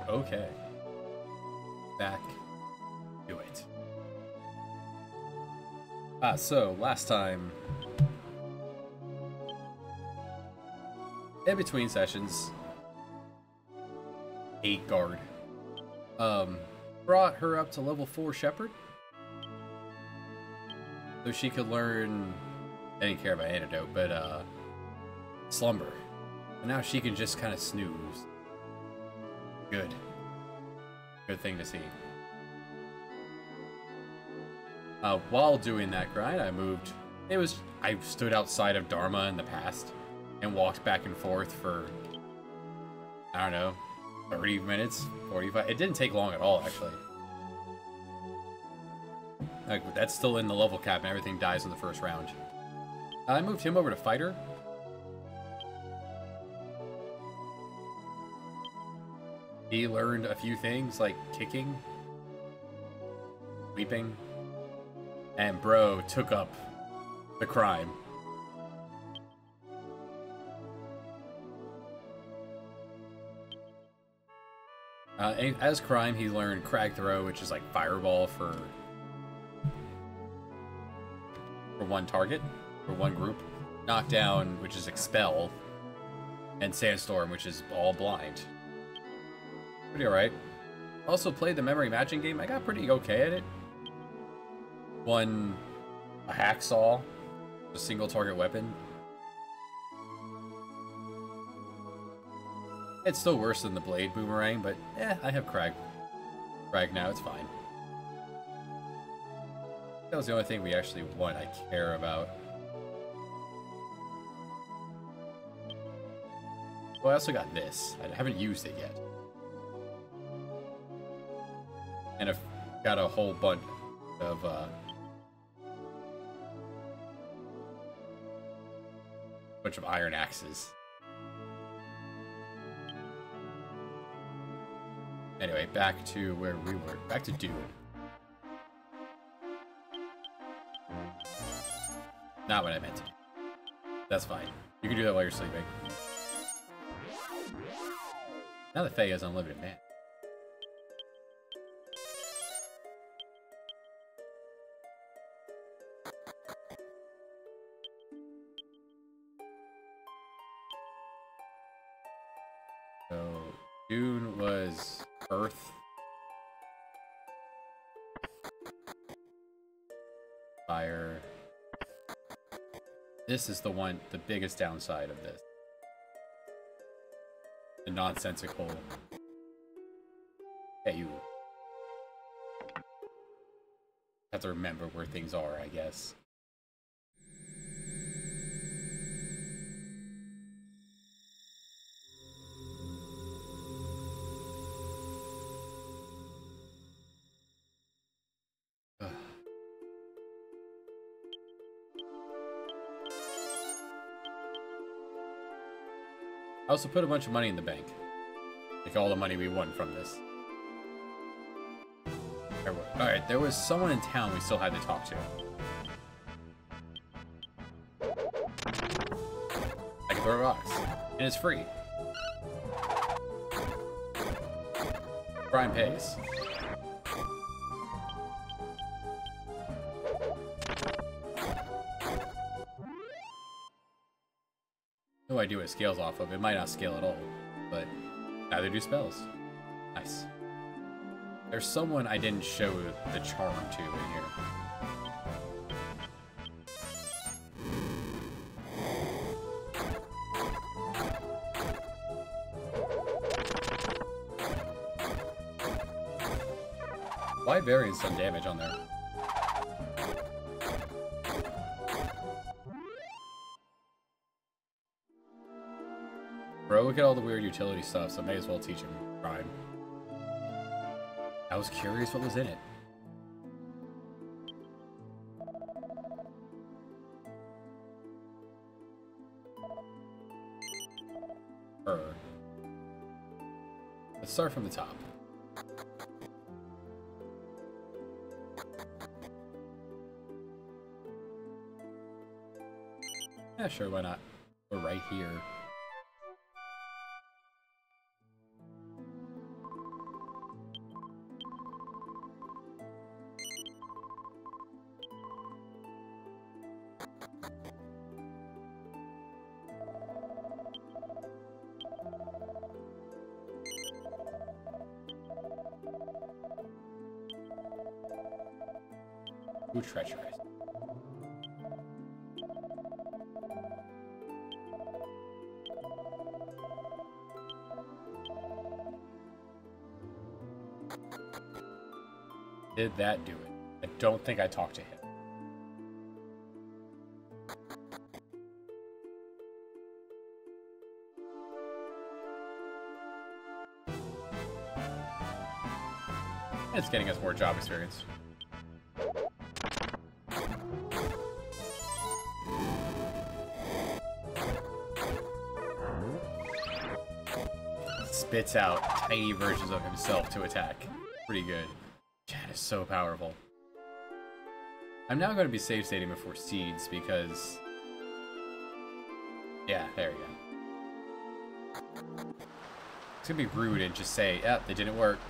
Okay. Back. Do it. So last time, in between sessions, 8 guard, brought her up to level 4 shepherd, so she could learn. I didn't care about antidote, but slumber, and now she can just kind of snooze. Good thing to see. While doing that grind, I stood outside of Dharma in the past and walked back and forth for, I don't know, 30 minutes, 45. It didn't take long at all, actually. Like, that's still in the level cap and everything dies in the first round. I moved him over to fighter. He learned a few things like kicking, sweeping, and bro took up the crime. As crime, he learned crag throw, which is like fireball for one target, for one group. Knockdown, which is expel, and sandstorm, which is all blind. Pretty alright. Also played the memory matching game. I got pretty okay at it. Won a hacksaw, a single target weapon. It's still worse than the blade boomerang, but I have crag now, it's fine. That was the only thing we actually won I care about. Well, I also got this. I haven't used it yet. And I've got a whole bunch of iron axes. Anyway, back to where we were. Back to Dune. Not what I meant. That's fine. You can do that while you're sleeping. Now that Faye has unlimited mana. So, Dune was Earth, Fire. This is the biggest downside of this. The nonsensical. Hey, you have to remember where things are, I guess. I also put a bunch of money in the bank. Like all the money we won from this. Alright, there was someone in town we still had to talk to. I can throw rocks. And it's free. Crime pays. No idea what it scales off of. It might not scale at all, but neither do spells. Nice. There's someone I didn't show the charm to in here. Why variance some damage on there? Bro, look at all the weird utility stuff, so may as well teach him crime. I was curious what was in it. Let's start from the top. Yeah, sure, why not? We're right here. Too treacherous. Did that do it? I don't think I talked to him. It's getting us more job experience. Spits out tiny versions of himself to attack. Pretty good. Chad is so powerful. I'm now going to be save stating before seeds because... Yeah, there we go. It's going to be rude and just say, yeah, they didn't work.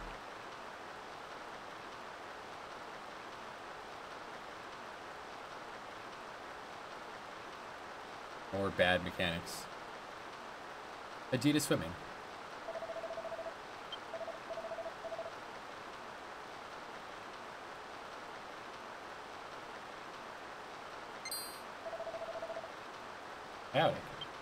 More bad mechanics. Adidas swimming. Howdy.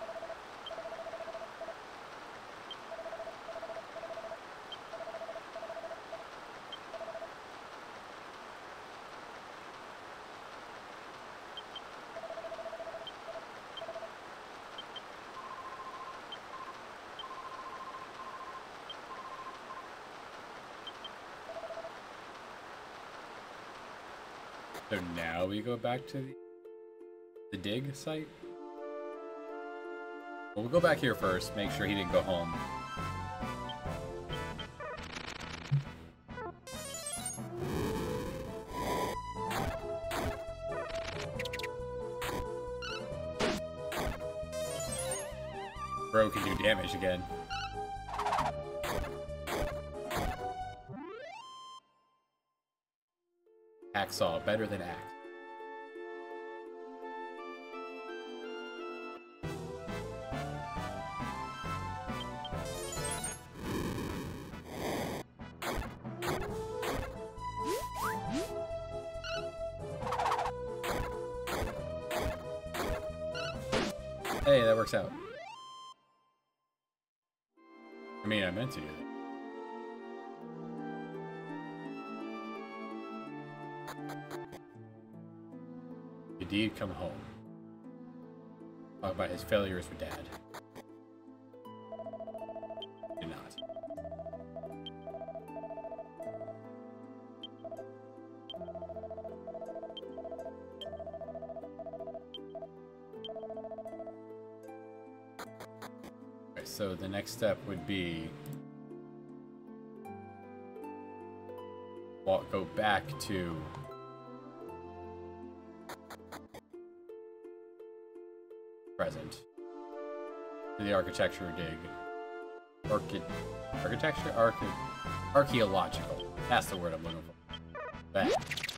So now we go back to the dig site? Well, we'll go back here first, make sure he didn't go home. Bro can do damage again. Hacksaw, better than axe. Hey, that works out. I mean, I meant to do that. Did come home. Talk about his failures with Dad. Did not. Okay, so the next step would be go back to present to the architecture dig. Archaeological. That's the word I'm looking for. That.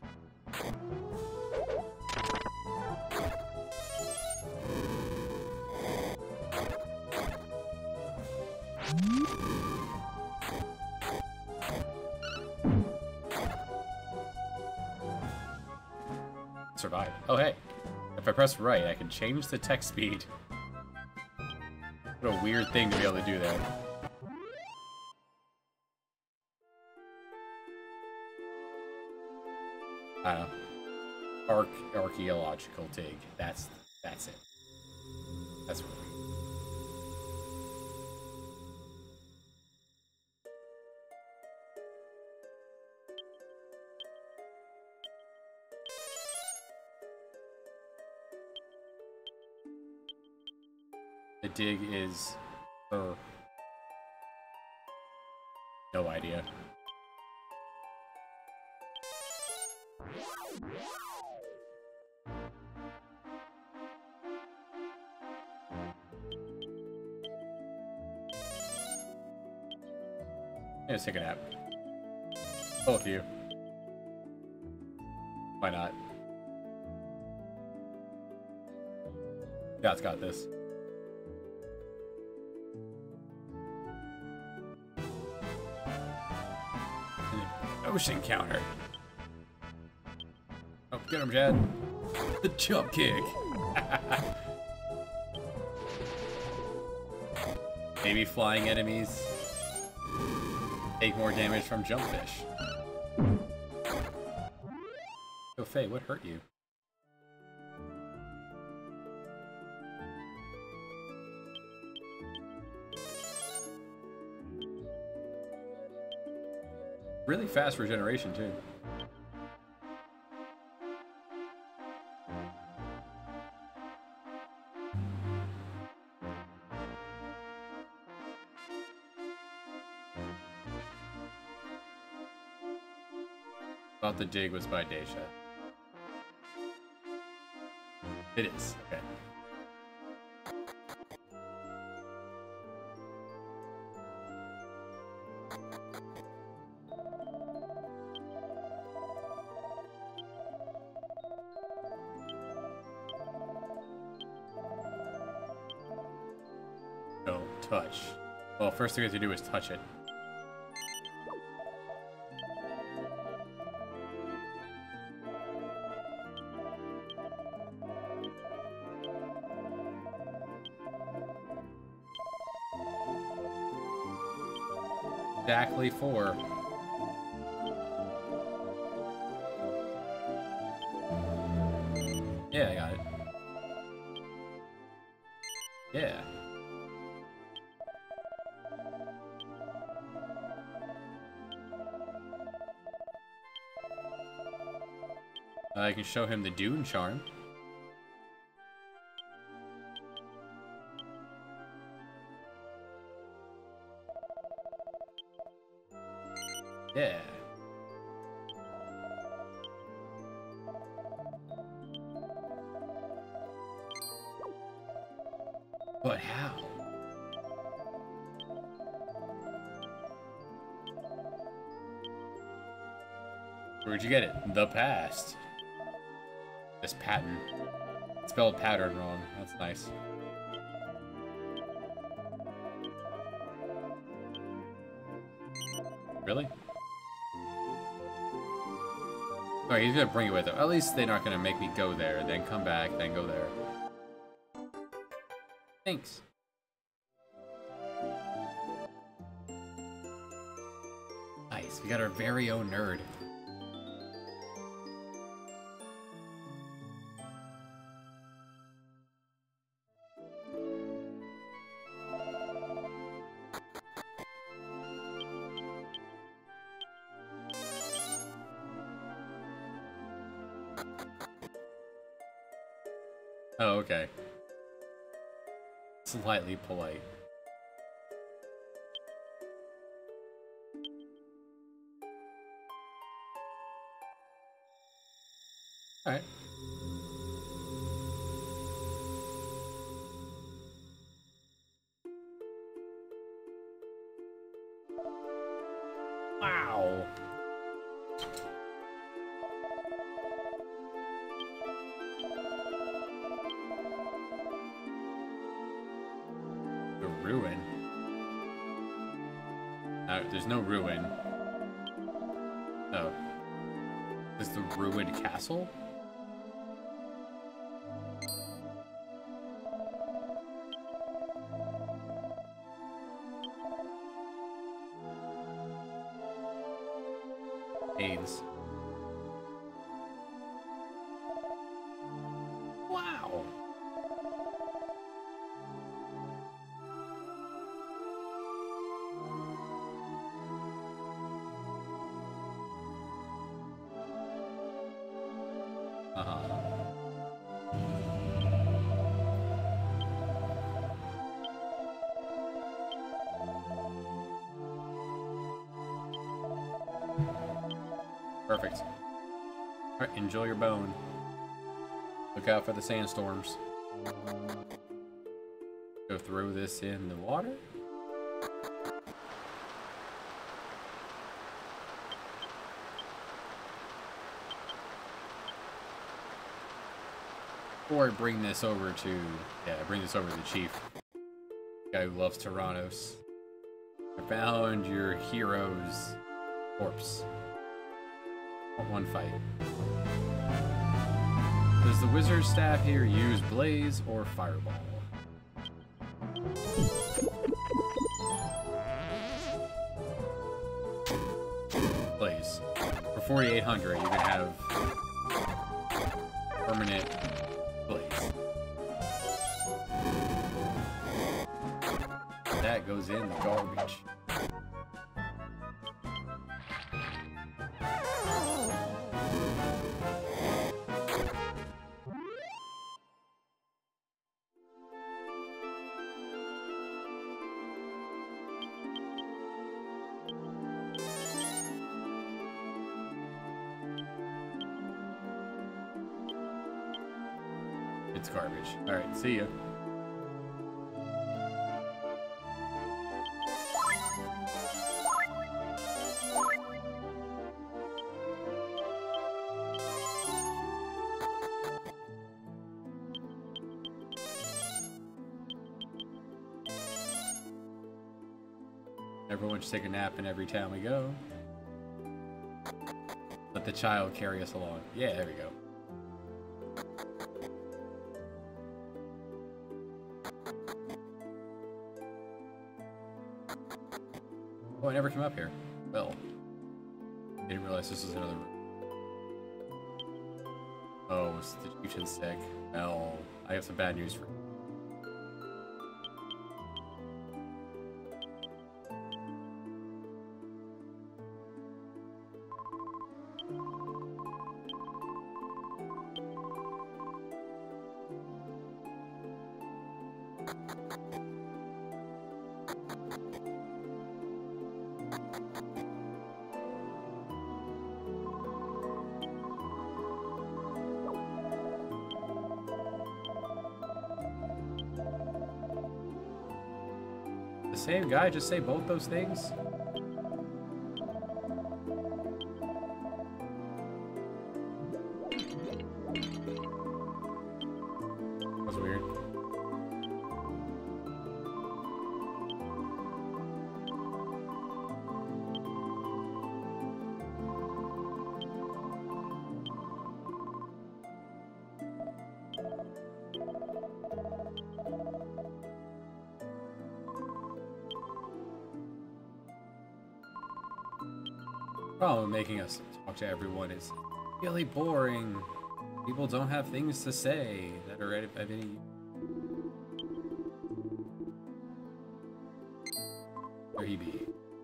Survive. Oh hey. If I press right, I can change the text speed. What a weird thing to be able to do that. I don't know. Archaeological dig. That's it. That's what the dig is no idea. Let's take a nap. Both of you. Why not? God's got this. An ocean counter. Oh, Get him, Chad. The jump kick. Maybe flying enemies take more damage from jump fish. Oh, Faye, what hurt you? Really fast regeneration, too. Thought the dig was by Daisha. It is. Okay. Don't touch. Well, first thing we have to do is touch it. Exactly 4. Yeah, I got it. Yeah. I can show him the Dune Charm. Yeah. But how? Where'd you get it? The past. This pattern. Spelled pattern wrong. That's nice. Really? Alright, he's gonna bring you with him. At least they're not gonna make me go there, then come back, then go there. Thanks. Nice, we got our very own nerd. Oh, okay. Slightly polite. Alright. Wow. Ruin. There's no ruin. Oh. Is the ruined castle? AIDS. Wow. Perfect. Alright, enjoy your bone. Look out for the sandstorms. Go throw this in the water. Or bring this over to, bring this over to the chief. Guy who loves Tyrannos. I found your hero's corpse. One fight. Does the wizard staff here use blaze or fireball? Blaze. For 4,800, you can have permanent blaze. That goes in the garbage. It's garbage. Alright, see ya. Everyone should take a nap in every town we go. Let the child carry us along. Yeah, there we go. Oh, I never came up here. Well, didn't realize this was another room. Oh, it's the Jushin's sick. Well, I have some bad news for you. The same guy just say both those things? That's weird. Problem making us talk to everyone is really boring. People don't have things to say that are of any. Where he be?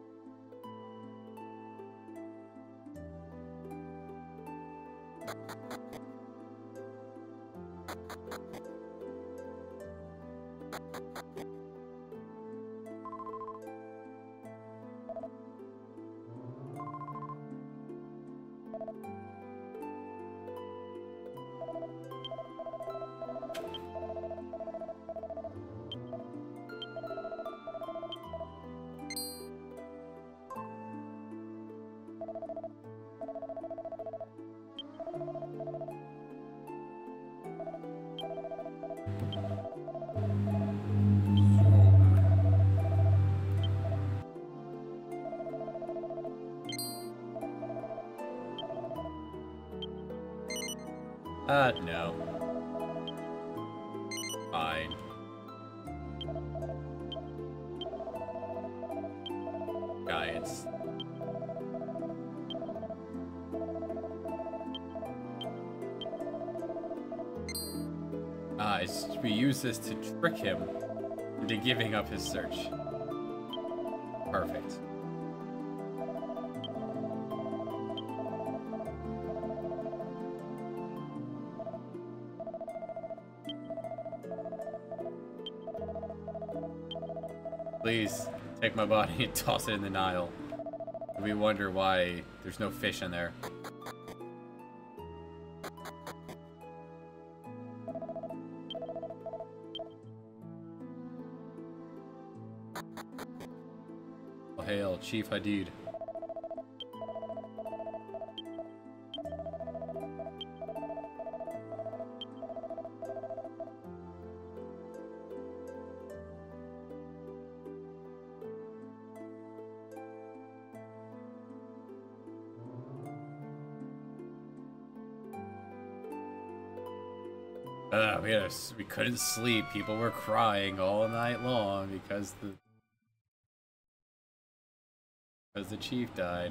No. Fine. Giants. We use this to trick him into giving up his search. Perfect. Please, take my body and toss it in the Nile. We wonder why there's no fish in there. Oh, hail, Chief Hadid. We couldn't sleep. People were crying all night long because the chief died.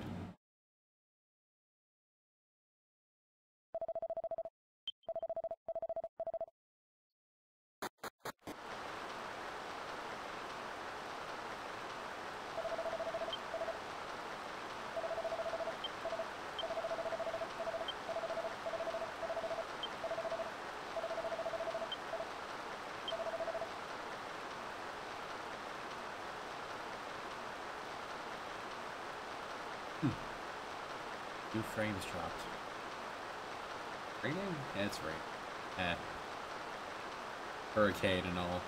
New frames dropped. Raining? Yeah, it's right. Hurricane and all.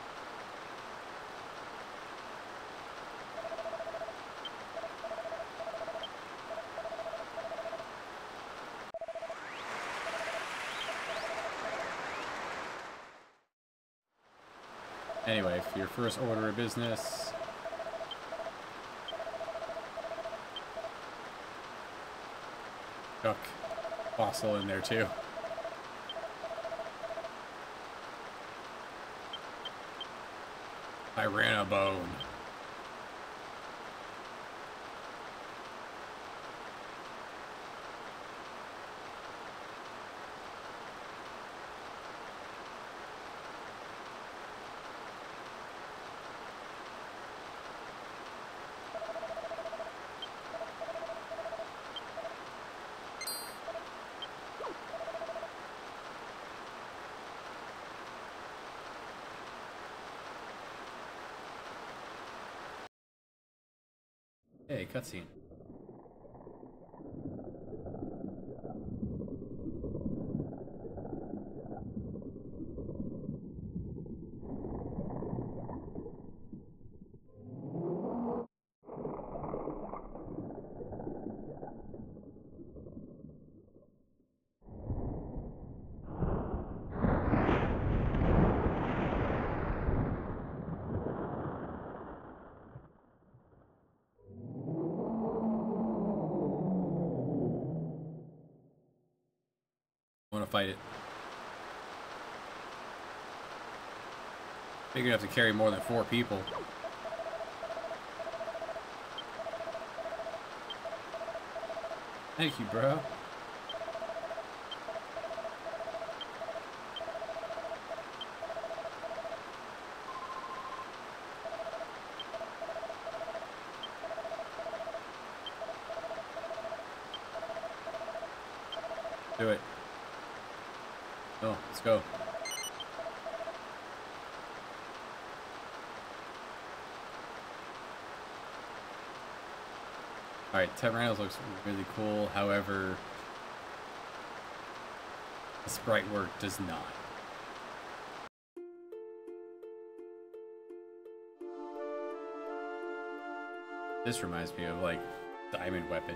Anyway, for your first order of business, chuck fossil in there too. I ran a bone. Hey, cutscene. I want to fight it. Big enough to carry more than 4 people. Thank you, bro. Do it. Oh, let's go. Alright, Tyrannos looks really cool, however, the sprite work does not. This reminds me of, like, Diamond Weapon.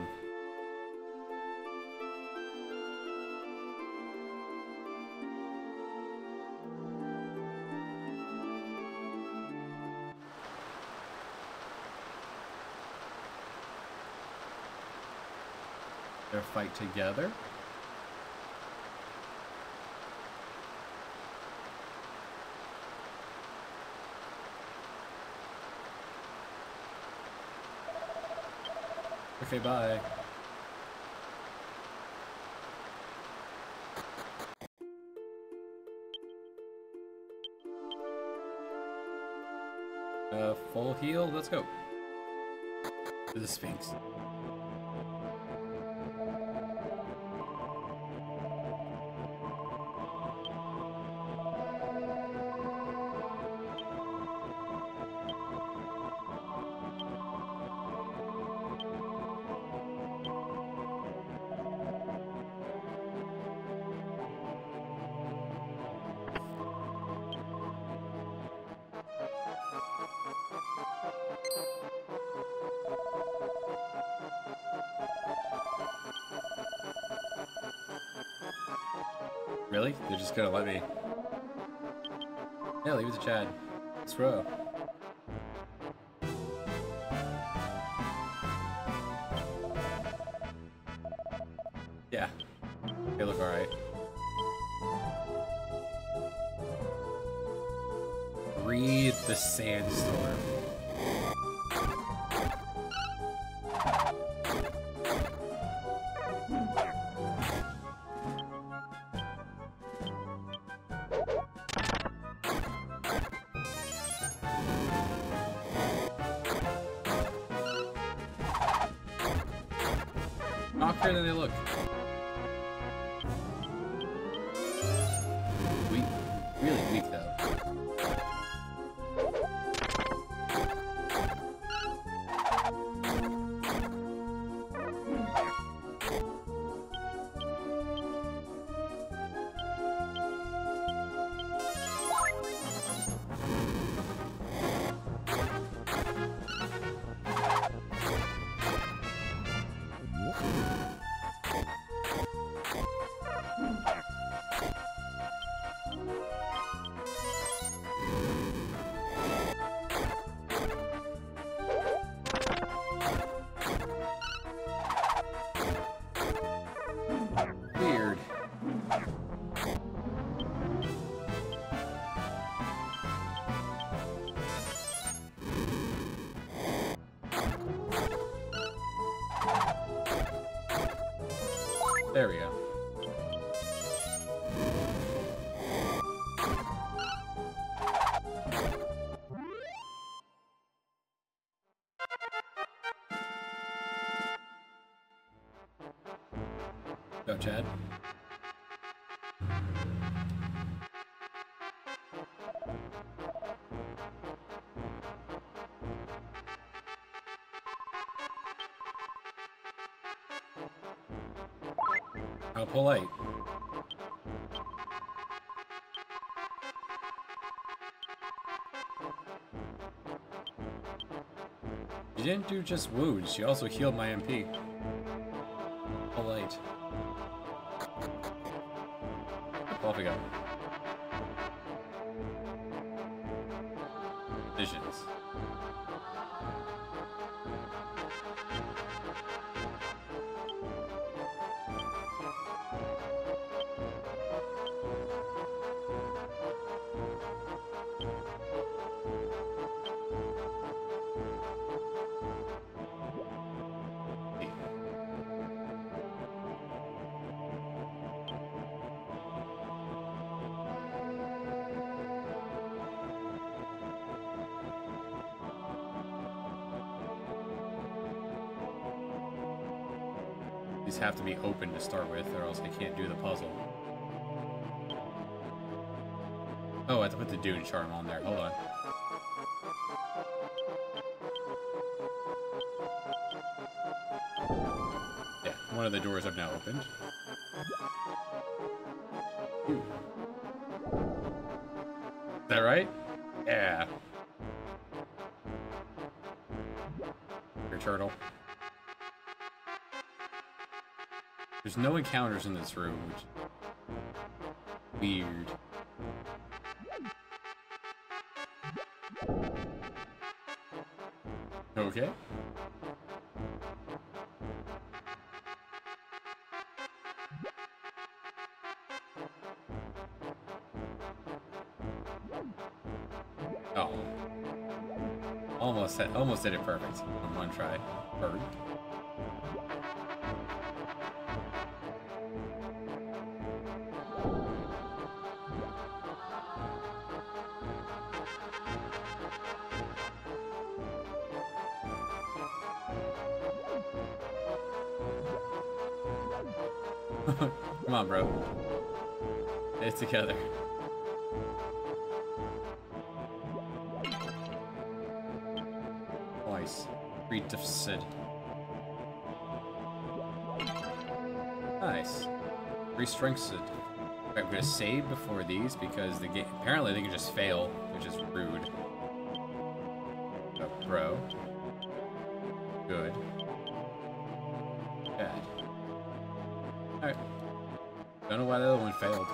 They'll fight together. Okay, bye. Full heal, let's go. To the Sphinx. Really? They're just gonna let me... Yeah, leave it to Chad. Let's row. Yeah. They look alright. breathe the sandstorm. Softer than they look. Weak. Really weak, though. Weird. There we go. Go, Chad. How polite. You didn't do just wounds, you also healed my MP. Polite. Off we go. Visions. These have to be open to start with, or else I can't do the puzzle. Oh, I have to put the Dune charm on there. Hold on. Yeah, one of the doors I've now opened. Ooh. Is that right? Yeah. Your turtle. There's no encounters in this room, which is weird. Okay. Oh. Almost did it perfect on one try. Bird. Come on, bro. Get it together. Nice. Read of Sid. Nice. Re-strength Sid. Alright, I'm gonna save before these because the game apparently they can just fail, which is rude. Oh, bro. Good. Bad. Alright. Don't know why the other one failed.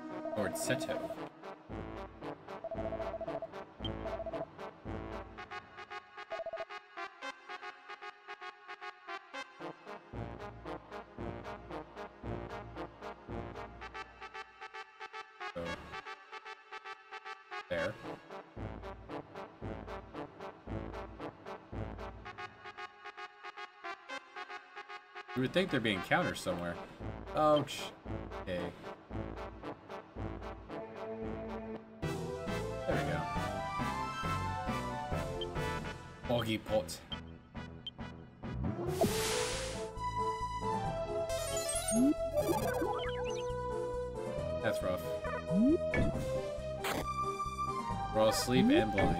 Lord Seto. There. You would think there'd be encounters somewhere. Ouch. Okay. There we go. Boggy pot. That's rough. We're all asleep and blind.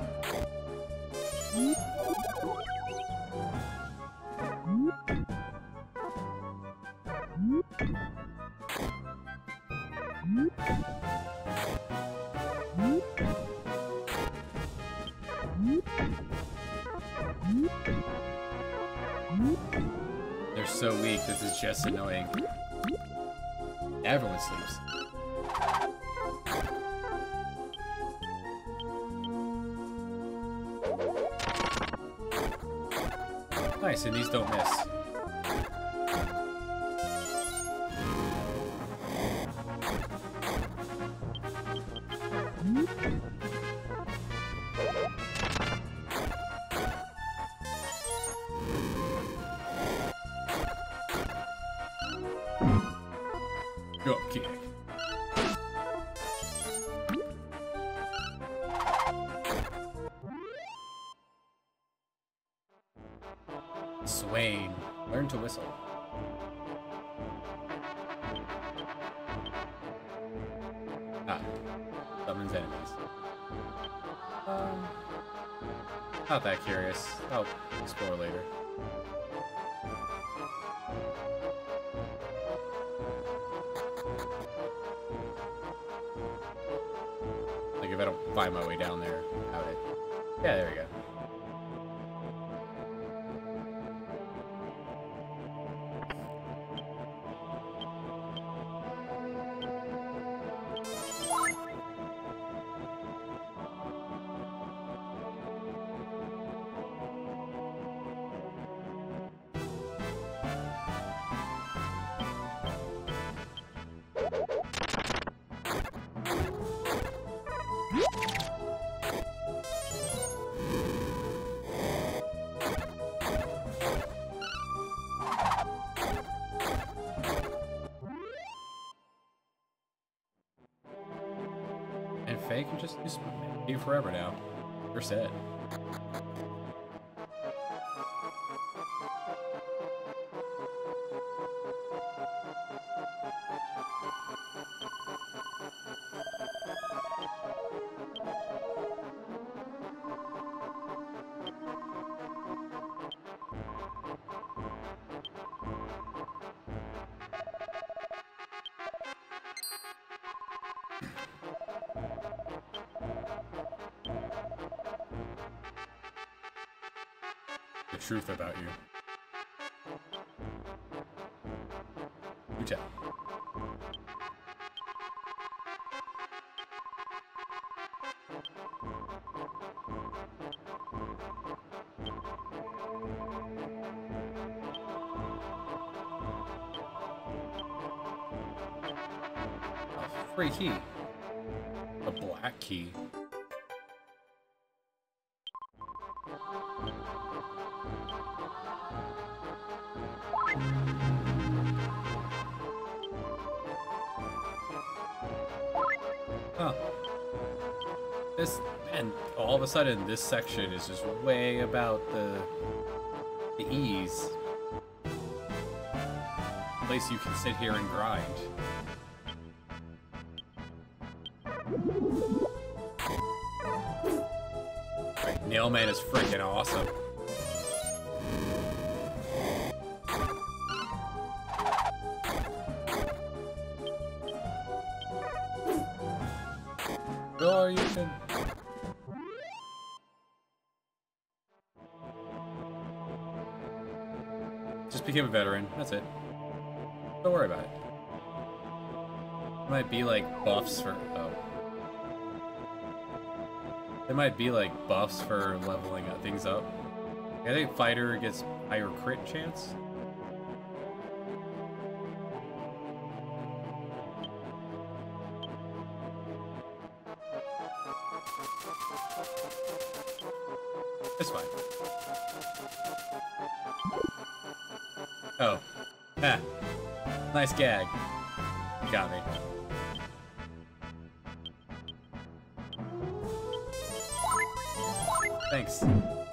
They're so weak, this is just annoying. Everyone sleeps. Nice, and these don't miss. Go kick. Swain, learn to whistle. Ah, summons enemies. Not that curious. I'll explore later. Like if I don't find my way down there without it. Yeah, there we go. And Faye can just do forever now. We're set. The truth about you. You tell. A free key. A black key. Huh. This, and all of a sudden this section is just way about the ease. A place you can sit here and grind. Right, Nailman is freaking awesome. Oh, you can. Just became a veteran. That's it. Don't worry about it. There might be like buffs for. Oh. There might be like buffs for leveling things up. I think fighter gets higher crit chance. It's fine. Oh. Ah. Nice gag. Got me. Thanks.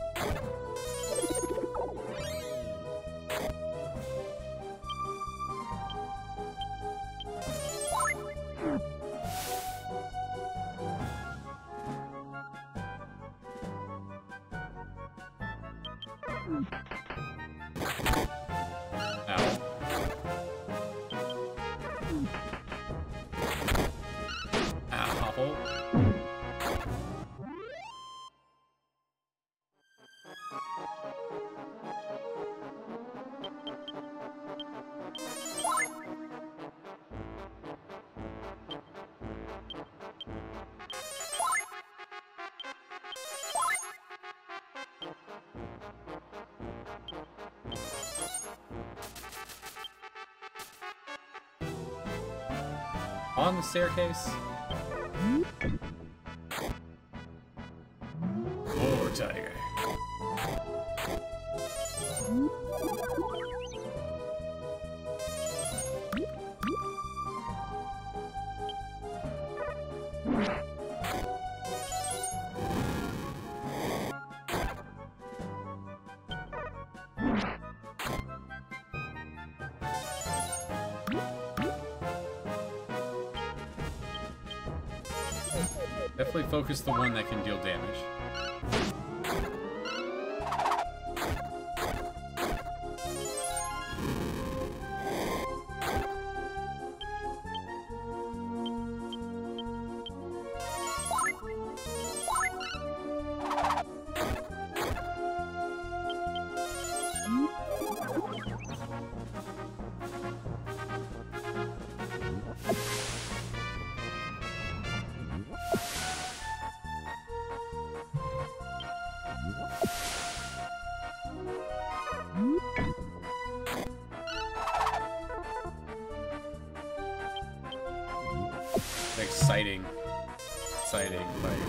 On the staircase. Oh, tiger. Definitely focus the one that can deal damage. Exciting fight.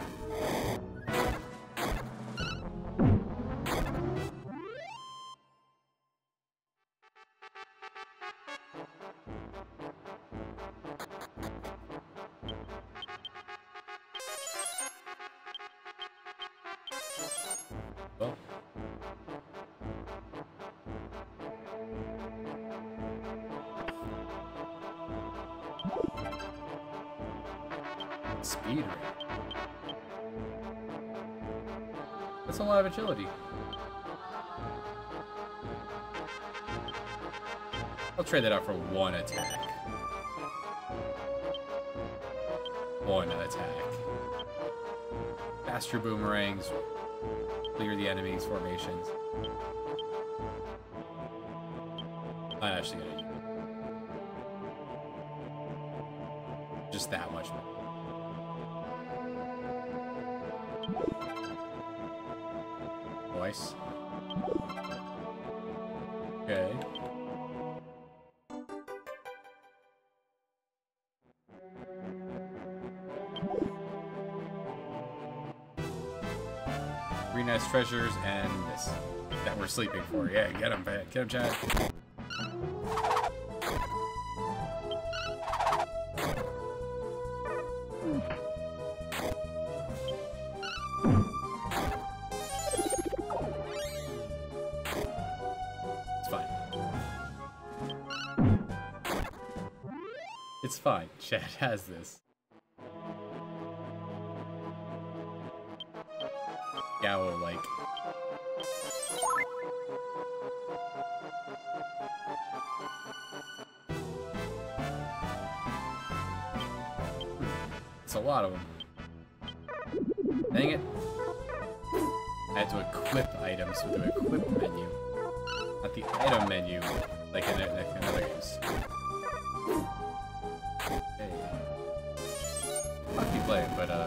Well. Speed rate. That's a lot of agility. I'll trade that out for one attack. One attack. Faster boomerangs. Clear the enemy's formations. I'm actually gonna use it. Just that much more. Nice. Okay. Three nice treasures and this that we're sleeping for. Yeah, get him, Chad. Get him, Chad. It's fine. Chad has this. Gowo, like. It's a lot of them. Dang it. I had to equip items with the equip menu. Not the item menu, like in other games. I'll keep playing, but yeah.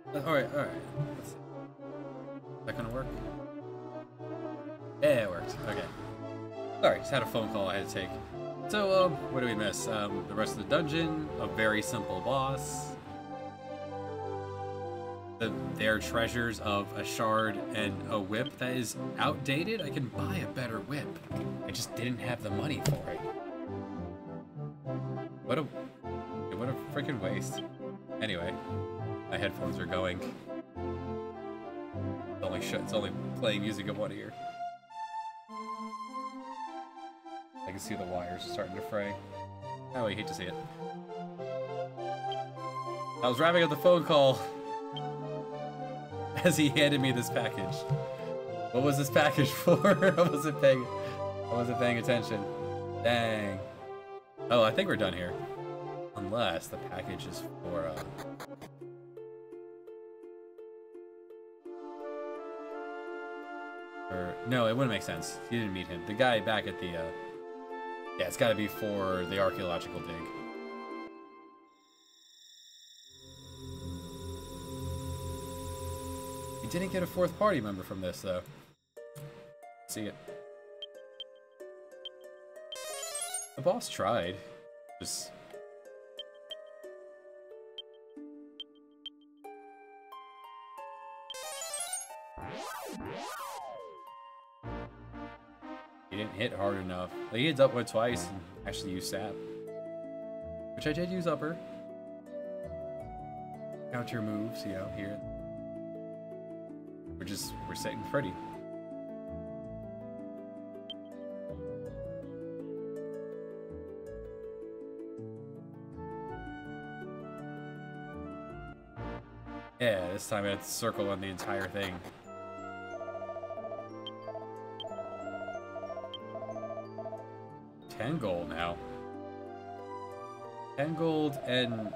Alright, alright. Let's see. Is that gonna work? Yeah, it worked. Okay. Sorry, just had a phone call I had to take. So, what do we miss? The rest of the dungeon, a very simple boss. Their treasures of a shard and a whip that is outdated. I can buy a better whip. I just didn't have the money for it. What a freaking waste. Anyway, my headphones are going. It's only playing music in one ear. I can see the wires starting to fray. Oh, I hate to see it. I was wrapping up the phone call as he handed me this package. What was this package for? I wasn't paying attention. Dang. Oh, I think we're done here. Unless the package is for, no, it wouldn't make sense. You didn't meet him. The guy back at the, yeah, it's gotta be for the archaeological dig. You didn't get a fourth party member from this, though. See it. The boss tried. Just... He didn't hit hard enough. Like, he hit upward twice and actually used sap. Which I did use upper. Counter moves, you know, here. We're sitting pretty. Yeah, this time I had to circle on the entire thing. $10 gold now. 10 gold and...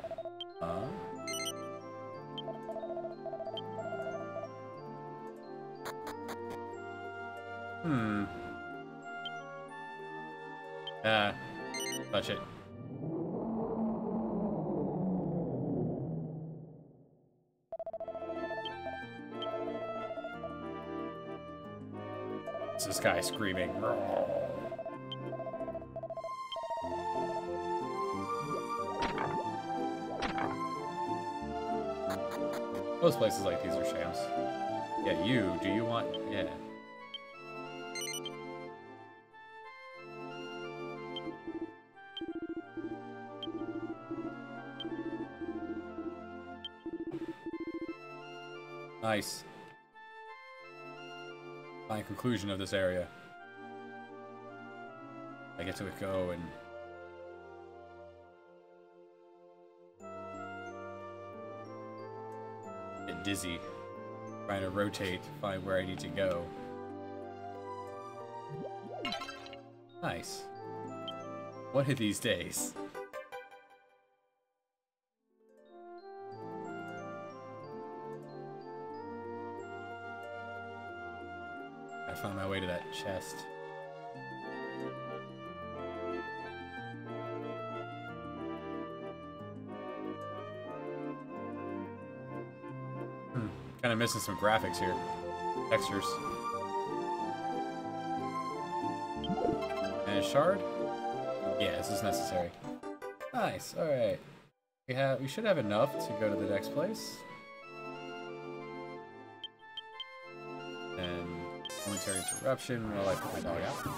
touch it. It's this guy screaming. Most places like these are shams. Yeah, do you want... Yeah. Nice. Fine conclusion of this area. I get to go and... get dizzy. Trying to rotate to find where I need to go. Nice. One of these days. I found my way to that chest. Kind of missing some graphics here. Textures. And a shard? Yeah, this is necessary. Nice, alright. We should have enough to go to the next place. And momentary interruption while I put my dog out.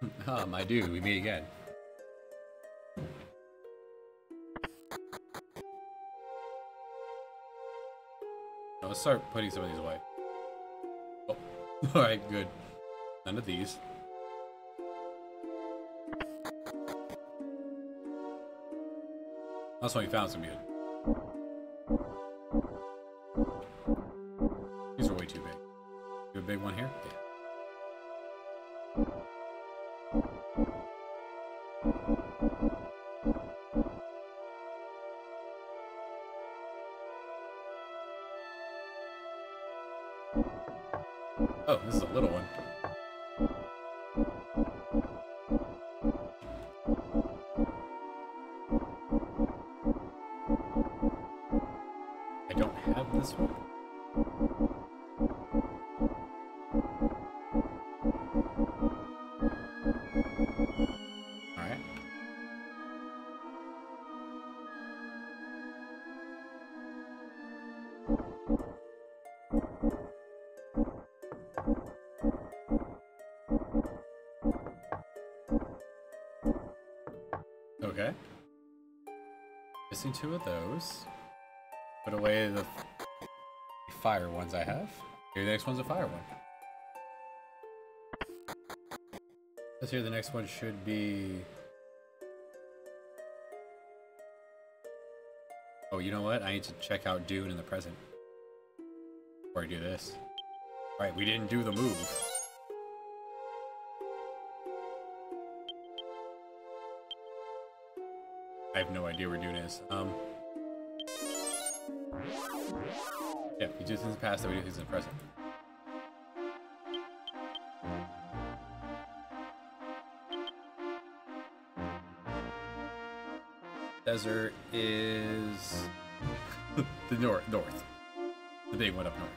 I do. We meet again. Now let's start putting some of these away. Oh, alright, good. None of these. That's when we found some good. These are way too big. You have a big one here? Yeah. Oh, this is a little one. I don't have this one. All right. Okay. Missing two of those. Put away the fire ones I have. Here, the next one's a fire one. Let's hear the next one should be... Oh, you know what? I need to check out Dune in the present before I do this. Right, we didn't do the move. I have no idea where Dune is. Yeah, we do things in the past, then we do things in the present. Desert is the north. The big one up north,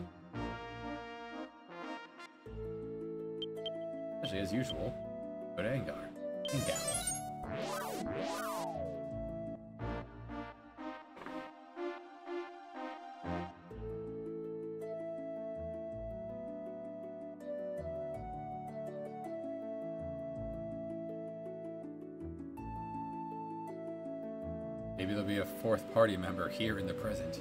yeah. Actually, as usual, go to Angar. Maybe there'll be a fourth party member here in the present.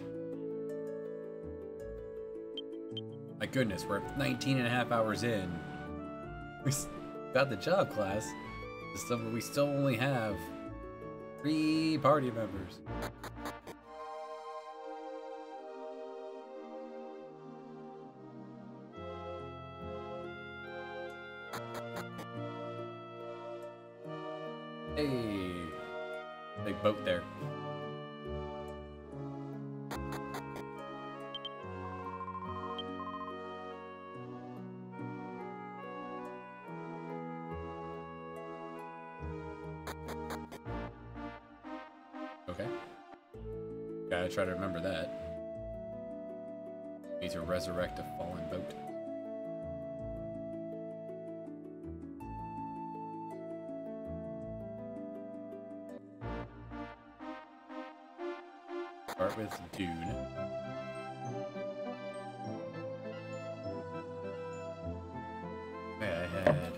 My goodness, we're 19 and a half hours in. We got the job, class. We still only have 3 party members. Hey, big boat there. Okay. Gotta try to remember that. Need to resurrect a fallen boat. Start with Dune. Okay, I had...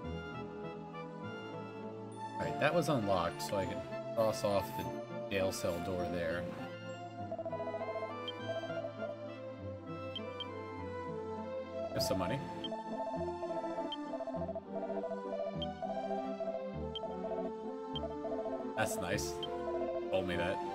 Alright, that was unlocked, so I can cross off the jail cell door there. There's some money. That's nice. Told me that.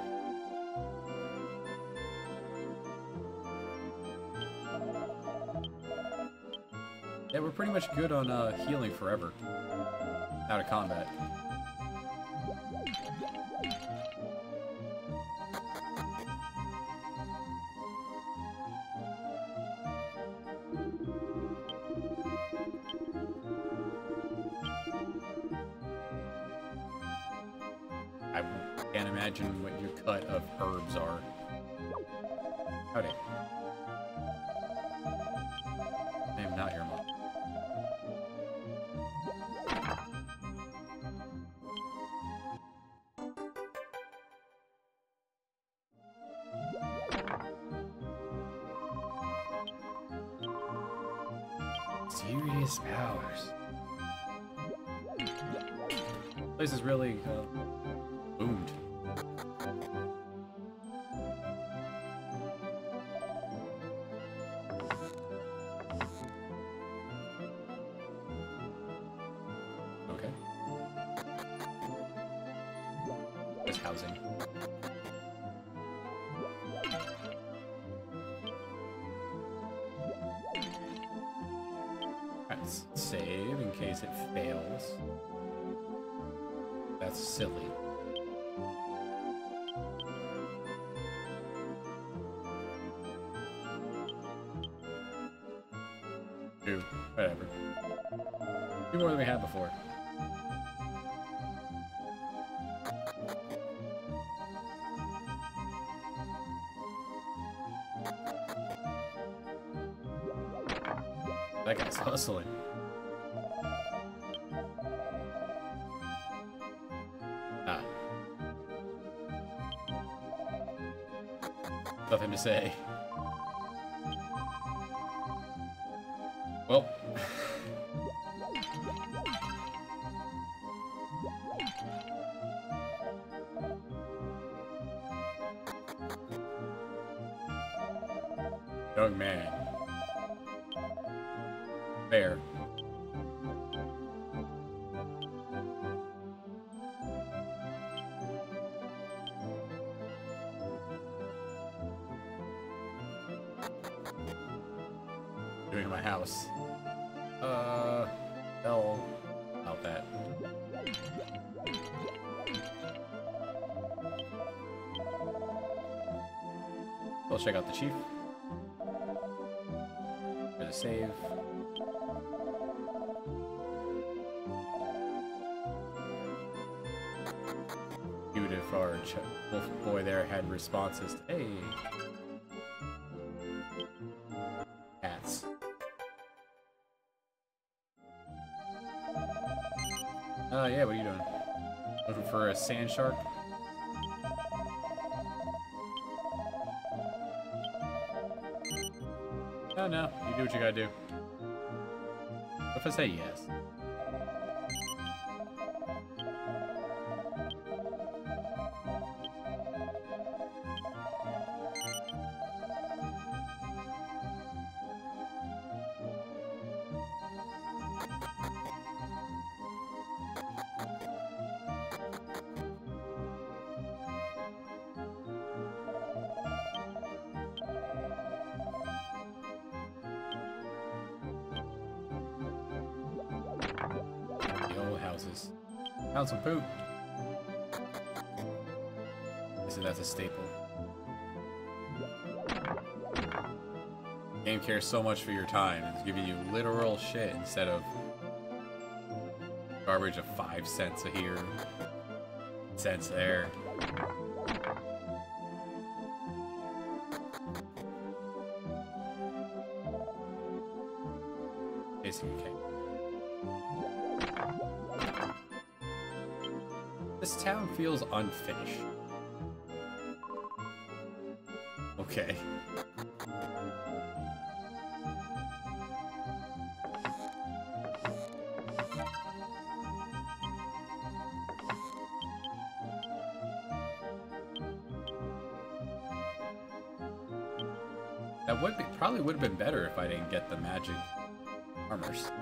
Yeah, we're pretty much good on healing forever. Out of combat. I can't imagine what your cut of herbs are. Howdy. I am not your mom. Serious powers. Place is really boomed. Okay. There's housing. Let's save in case it fails. That's silly. Dude, whatever. Do more than we had before. That guy's hustling. Ah. Nothing to say. Well. Young man. Fair. Doing my house. Hell about that. We'll check out the chief. Gonna save. Cute if our wolf boy there had responses. Hey. Cats. Yeah, what are you doing? Looking for a sand shark? No, no, you do what you gotta do. What if I say yes? Found some poop. So that's a staple. Game cares so much for your time. It's giving you literal shit instead of garbage of 5 cents a here, cents there. Basically, okay. This town feels unfinished. Okay. That would be, probably would have been better if I didn't get the magic armors.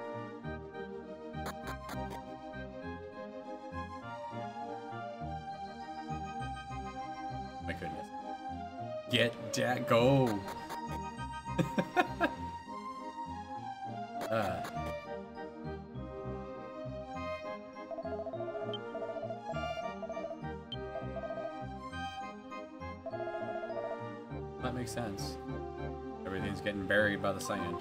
My goodness. Get that, go! That makes sense. Everything's getting buried by the sand.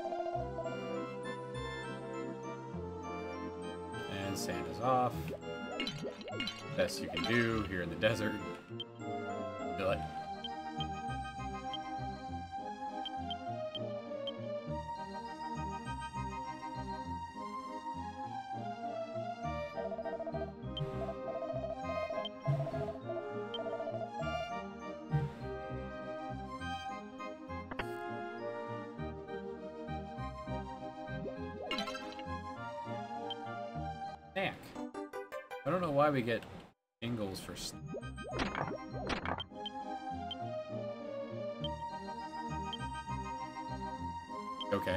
Sand is off. Best you can do here in the desert. Feel it. Snack. I don't know why we get Ingles for okay.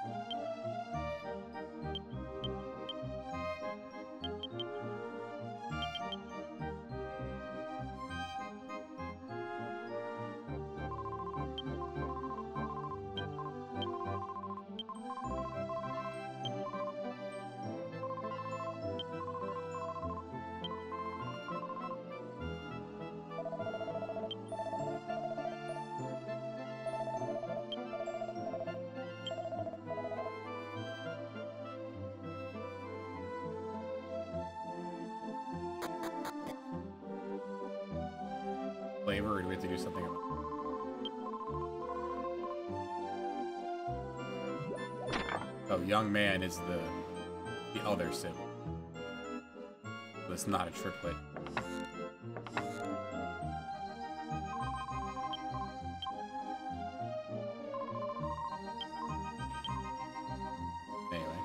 Flavor, or do we have to do something about it? Oh, young man is the other sibling. So it's not a triplet. Anyway.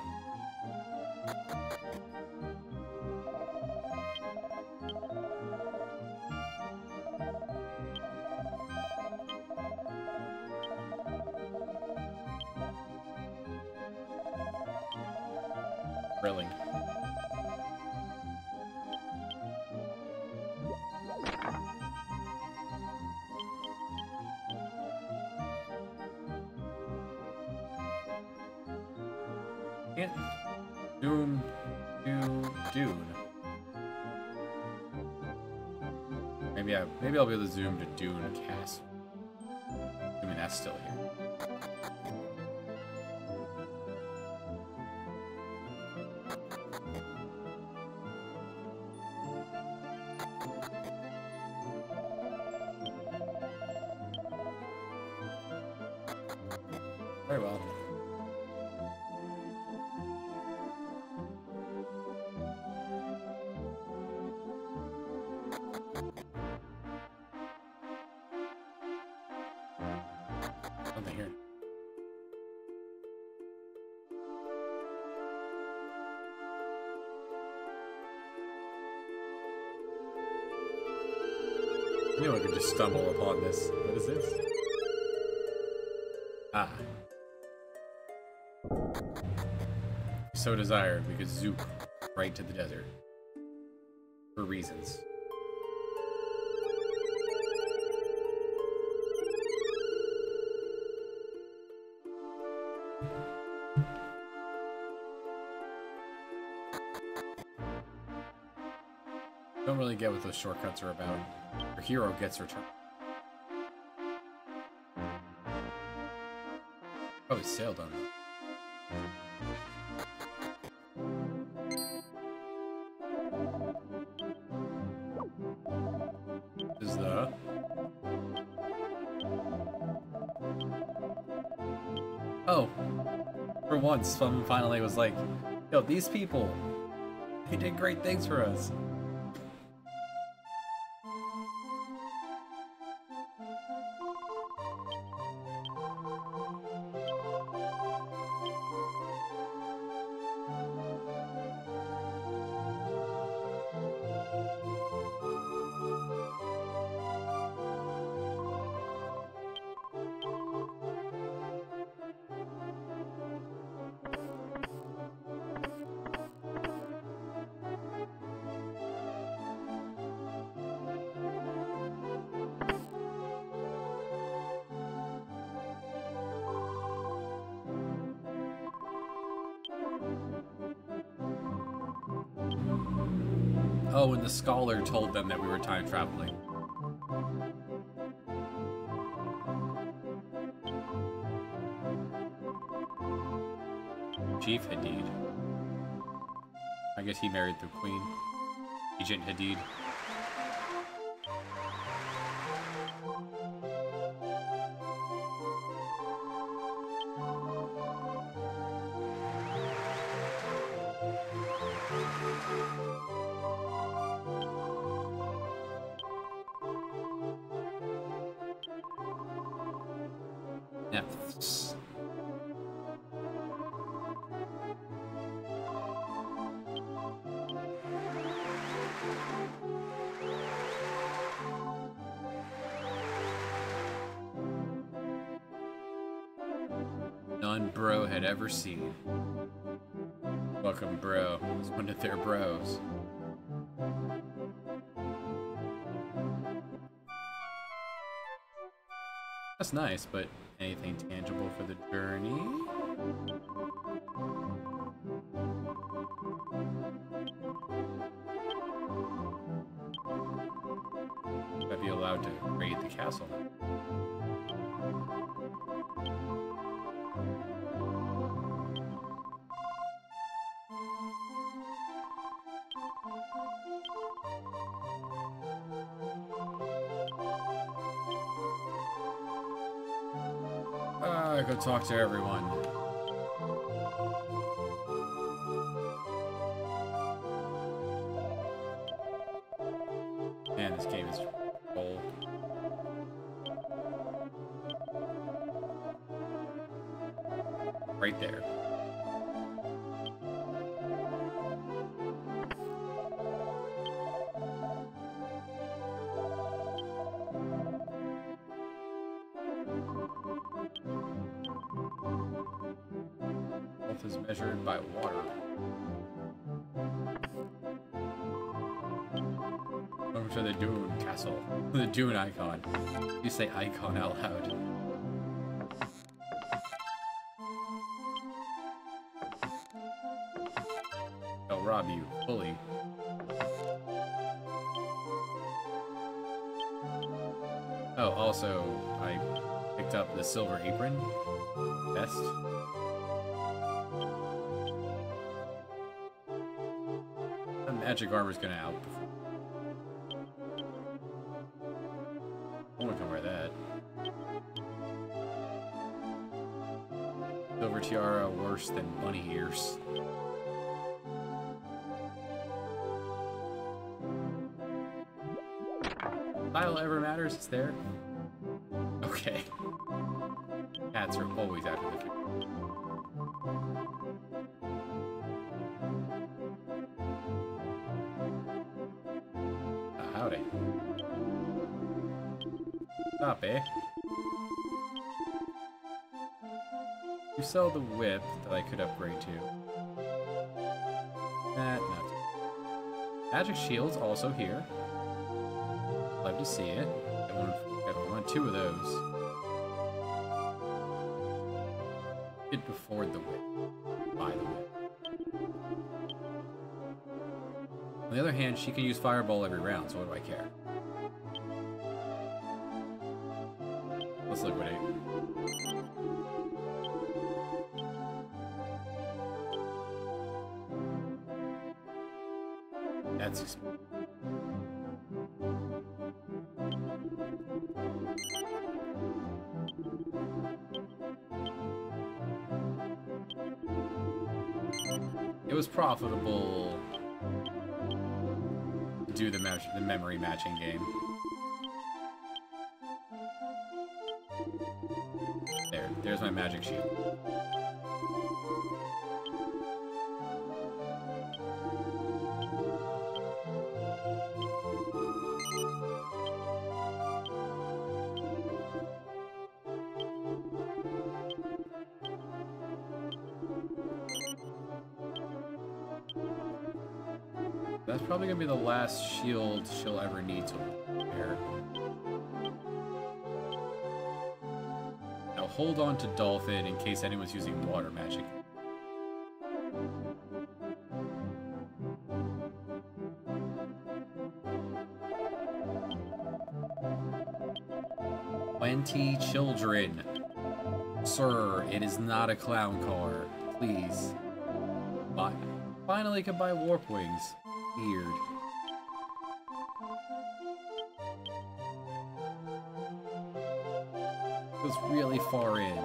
Thrilling. Can't Dune. Maybe I'll be able to zoom to Dune Castle. I mean, that's still here. Very well. Something here. I knew I could just stumble upon this. What is this? Ah. So desired, we could zoop right to the desert. For reasons. Don't really get what those shortcuts are about. Your hero gets returned. Probably sailed on them. This is the... Oh! For once, someone finally was like, yo, these people, they did great things for us. Oh, and the scholar told them that we were time traveling. Chief Hadid. I guess he married the queen. Agent Hadid. Nymphs. None bro had ever seen. Welcome, bro. It's one of their bros. That's nice, but anything tangible for the journey? I'd be allowed to raid the castle. Go talk to everyone. Man, this game is old. Right there. Health is measured by water. Welcome to the Dune Castle. The Dune icon. You say icon out loud. I'll rob you fully. Oh, also, I picked up the silver apron vest. The magic armor's gonna outperform. I wanna come wear that. Silver tiara worse than bunny ears. Style ever matters, it's there. Okay. Cats are always after the future. Howdy. Stop, eh? You sell the whip that I could upgrade to. Not. Magic shield's also here. Love to see it. I want 2 of those. Could afford the whip. Buy the whip. On the other hand, she can use Fireball every round, so what do I care? Let's liquidate. That's expensive. It was profitable to do the memory matching game. There's my magic shield. That's probably gonna be the last shield she'll ever need to wear. Now hold on to Dolphin in case anyone's using water magic. "20 children. Sir, it is not a clown car. Please. Finally can buy warp wings. Weird. Goes really far in.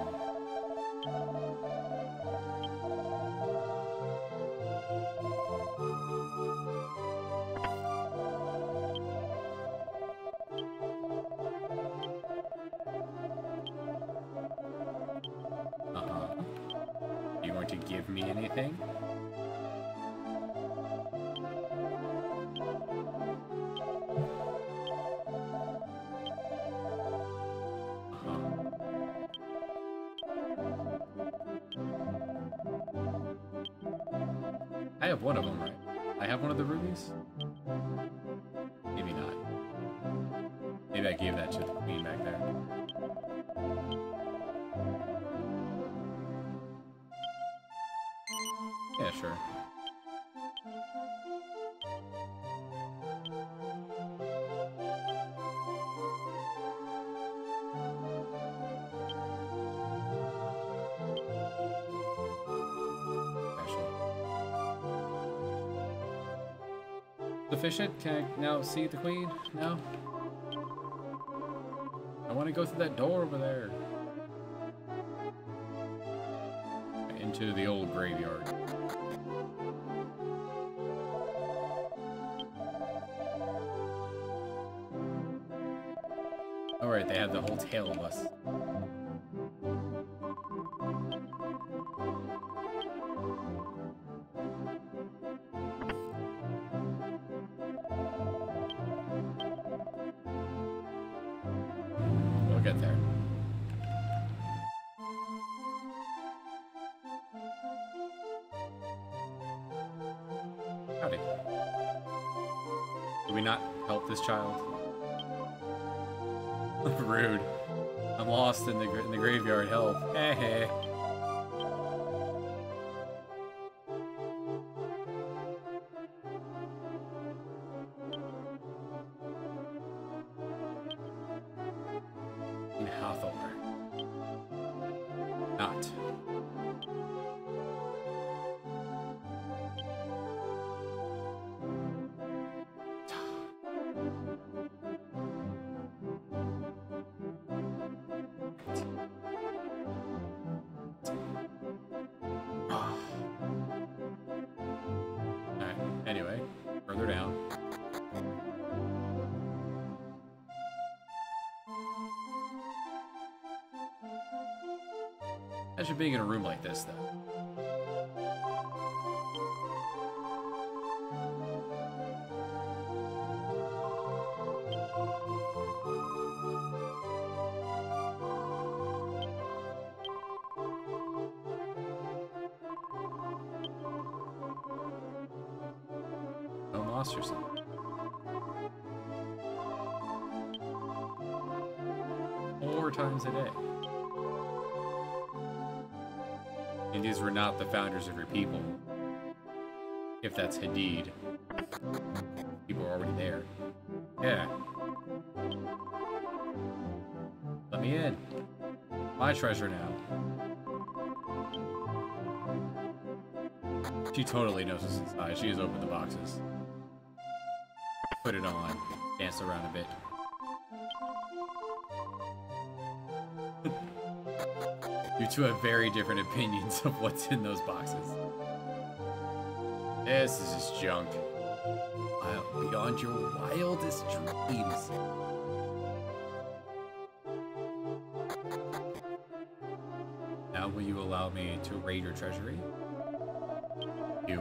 Are you going to give me anything? I have one of them, right? I have one of the rubies? Maybe not. Maybe I gave that to the queen back there. Yeah, sure. Sufficient? Can I now see the queen? No? I want to go through that door over there. Into the old graveyard. Alright, they have the whole tail of us. We'll get there. Howdy. Do we not help this child? Rude. I'm lost in the graveyard. Help. Hey, hey. In Hathor. Not. Alright, anyway, further down. Imagine being in a room like this, though. No monsters. 4 times a day. And these were not the founders of your people. If that's Hadid. People are already there. Yeah. Let me in. My treasure now. She totally knows what's inside. She has opened the boxes. Put it on. Dance around a bit. You two have very different opinions of what's in those boxes. This is just junk. Beyond your wildest dreams. Now will you allow me to raid your treasury? You.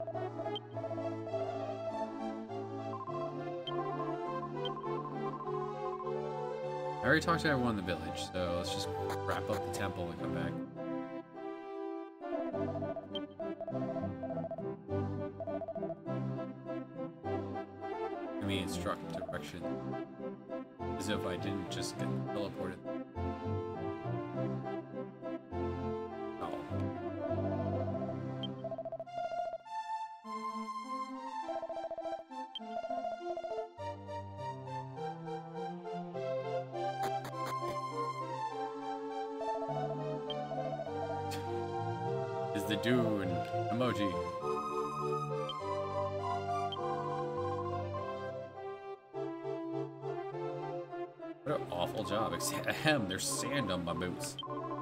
I already talked to everyone in the village, so let's just wrap up the temple and come back. Let me instruct direction. As if I didn't just get teleported. Oh. Is the Dune emoji. What an awful job. Ahem, there's sand on my boots.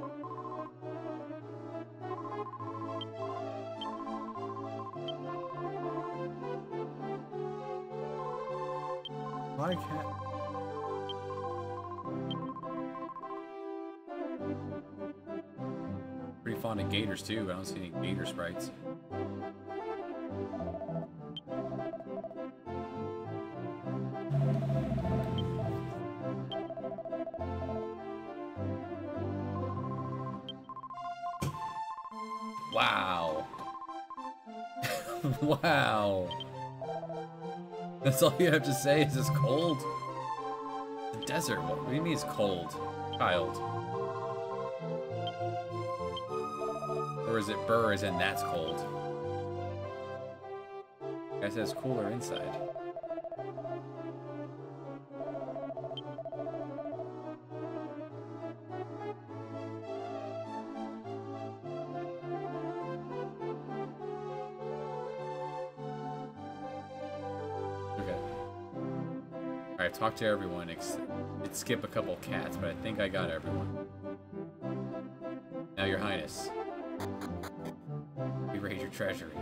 Why can't... Pretty fond of gators too, but I don't see any gator sprites. Wow. Wow. That's all you have to say is it's cold? The desert, what do you mean it's cold? Child. Or is it burr as in that's cold? I guess it's cooler inside. Alright, talk to everyone. It'd skip a couple cats, but I think I got everyone. Now, Your Highness. We raid your treasury.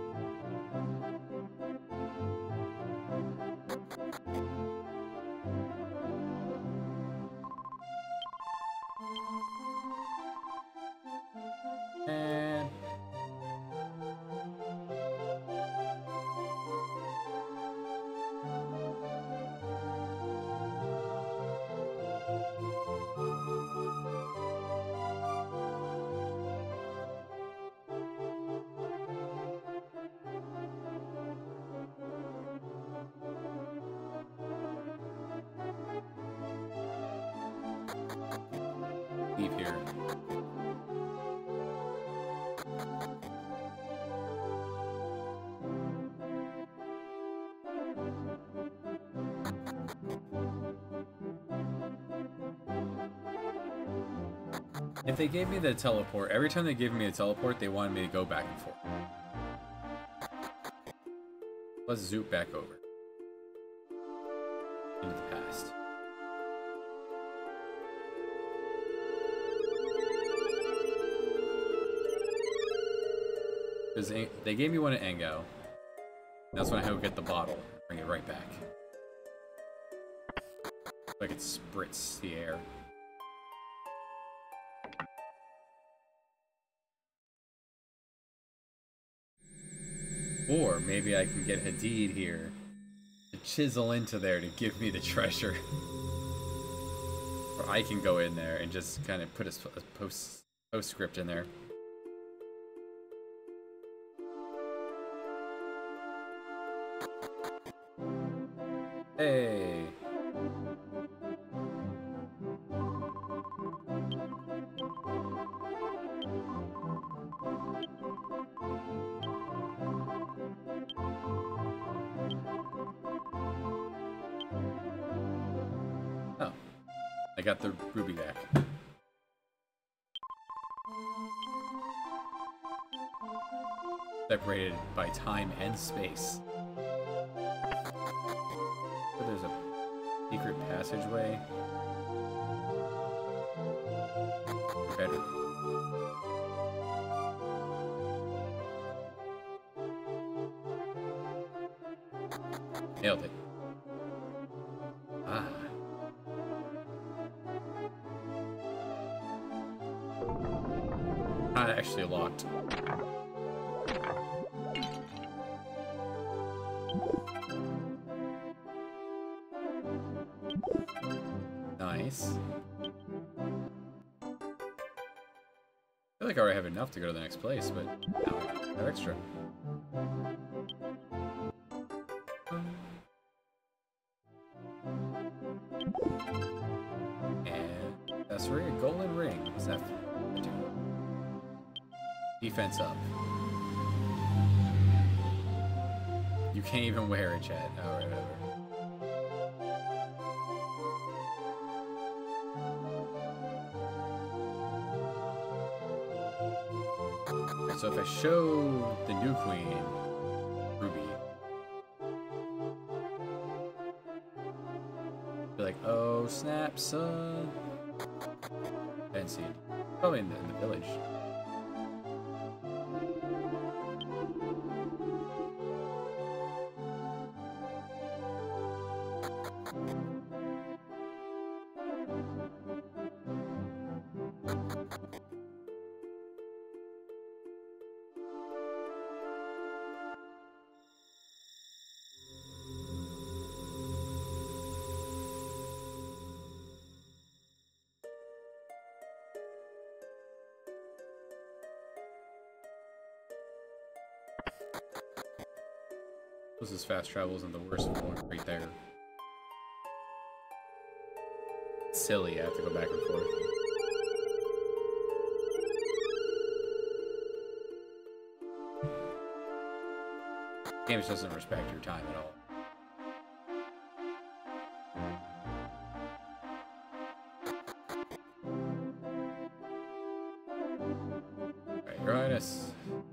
And... leave here. If they gave me the teleport, every time they gave me a teleport, they wanted me to go back and forth. Let's zoop back over. Into the past. Because they gave me one at Engao. That's when I go get the bottle. Bring it right back. Like it spritz the air. Or maybe I can get Hadid here to chisel into there to give me the treasure. Or I can go in there and just kind of put a postscript in there. Hey. Oh. I got the ruby back. Separated by time and space. So there's a secret passageway. Better. Nailed it. Ah. Not actually locked. Nice. I feel like I already have enough to go to the next place, but now I have extra. And that's a golden ring. What's that do? Defense up. You can't even wear it, chat. Alright, whatever. So if I show the new queen, Ruby, be like, oh snap, son. haven't seen. Probably in the village. This is fast travel isn't the worst one right there. It's silly, I have to go back and forth. Game just doesn't respect your time at all. Alright, Your Highness.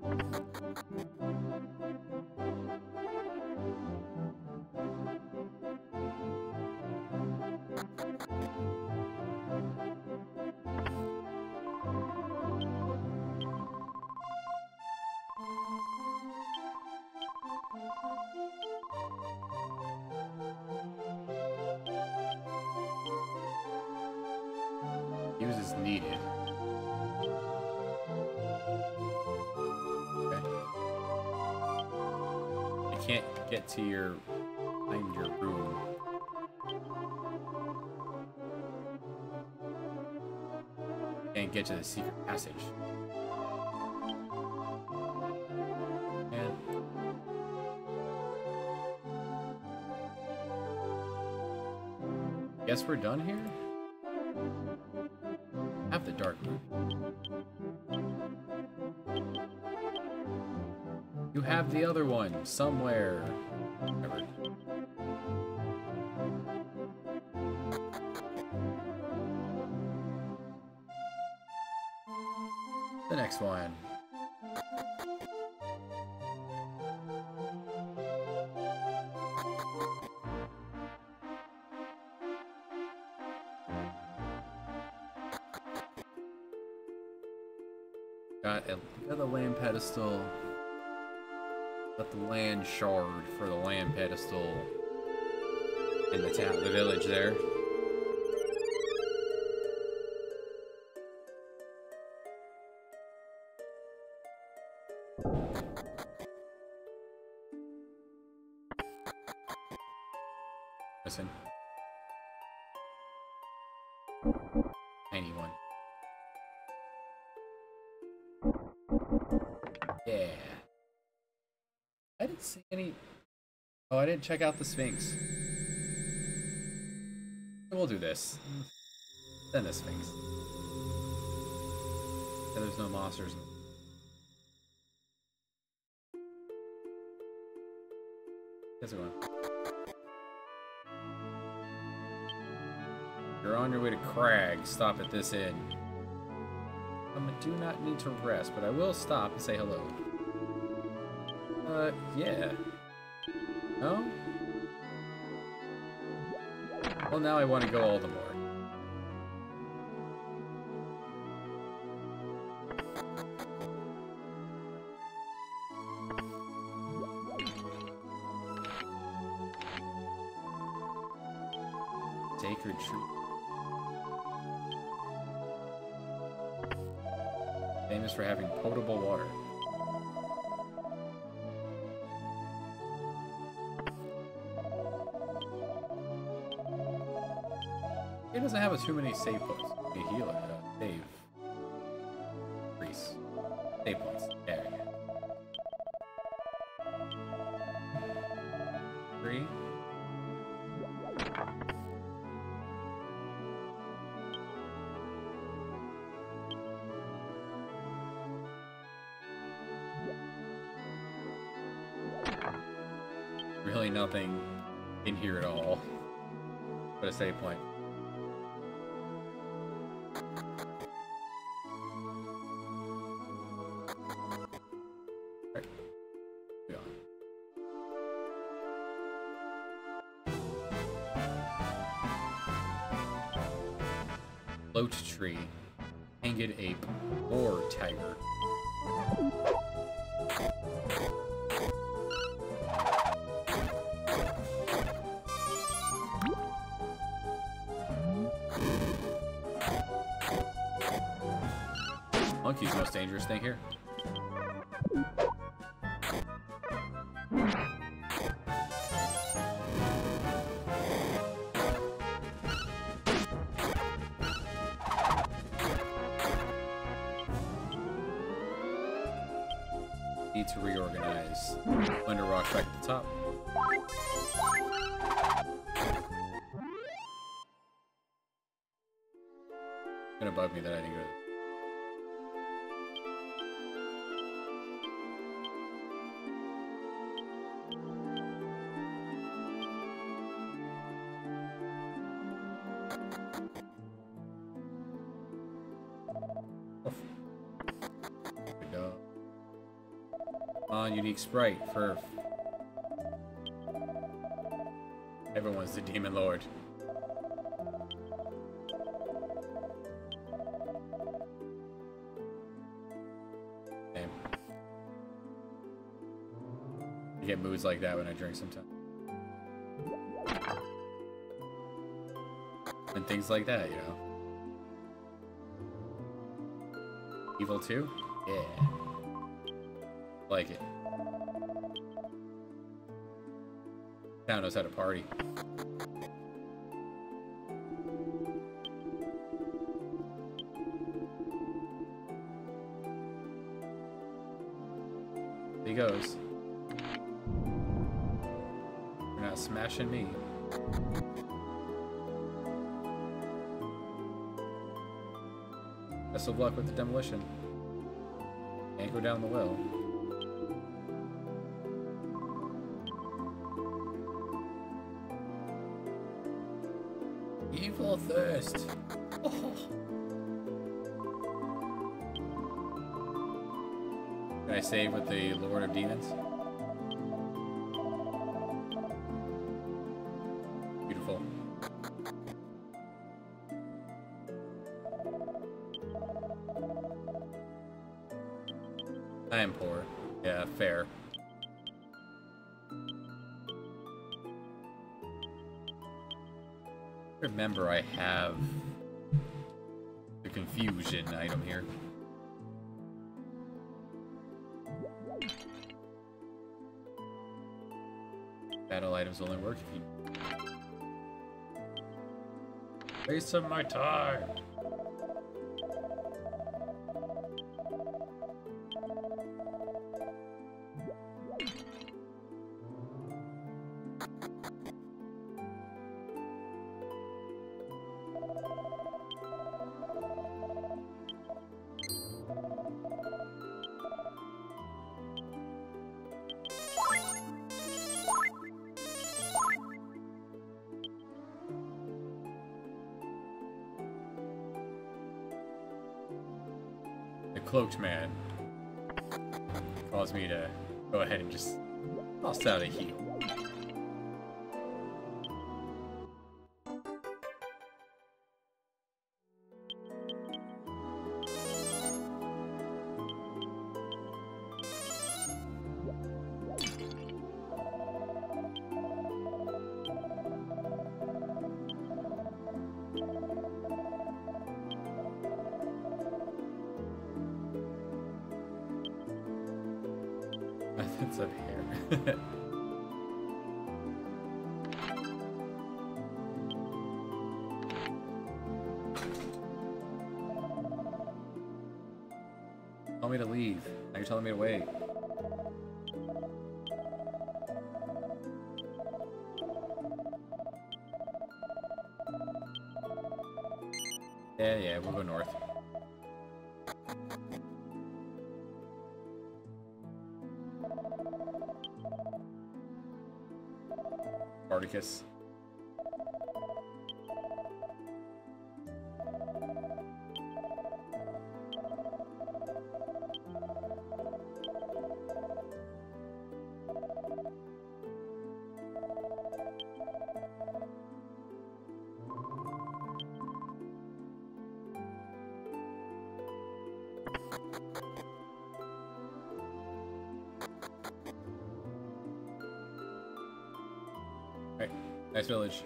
Use is needed. Okay. You can't get to find your room. Can't get to the secret passage. And guess we're done here? Have the dark room. You have the other one somewhere. Whatever. The next one. Got the land pedestal. Got the land shard for the land pedestal in the town, the village there. Listen. Tiny one. Yeah. I didn't see any... Oh, I didn't check out the Sphinx. We'll do this. Then the Sphinx. And there's no monsters. Guess one. You're on your way to Crag. Stop at this inn. I do not need to rest, but I will stop and say hello. Yeah. No? Well, now I want to go all the more. Sacred tree. Famous for having potable water. It doesn't have too many save points. Heal it. Save. Increase. Save points. There we go. 3. Really nothing in here at all but a save point. Right. Go on. Float tree. Hanged ape or tiger. Monkey's the most dangerous thing here. Need to reorganize. Thunder Rock's back at the top. It's gonna bug me that I didn't go to unique sprite for everyone's the Demon Lord. Damn. I get moods like that when I drink sometimes. And things like that, you know. Evil 2? Yeah. Like it. Town knows how to party. There he goes. You're not smashing me. Best of luck with the demolition. Can't go down the well. Evil thirst. Oh. Can I save with the Lord of Demons? Beautiful. I am poor. Yeah, fair. Remember, I have the confusion item here. Battle items only work if you waste some of my time. Cloaked man caused me to go ahead and just toss out a heal. Methods of hair. Tell me to leave. Now you're telling me to wait. Yeah, we'll go north. Spartacus. Alright, nice village.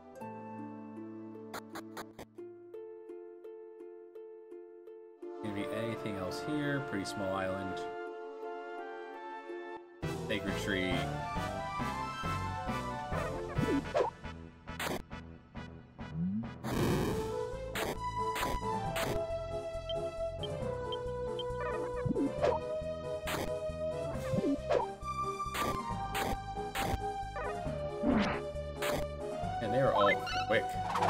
Gonna be anything else here? Pretty small island. Sacred tree. And they were all quick.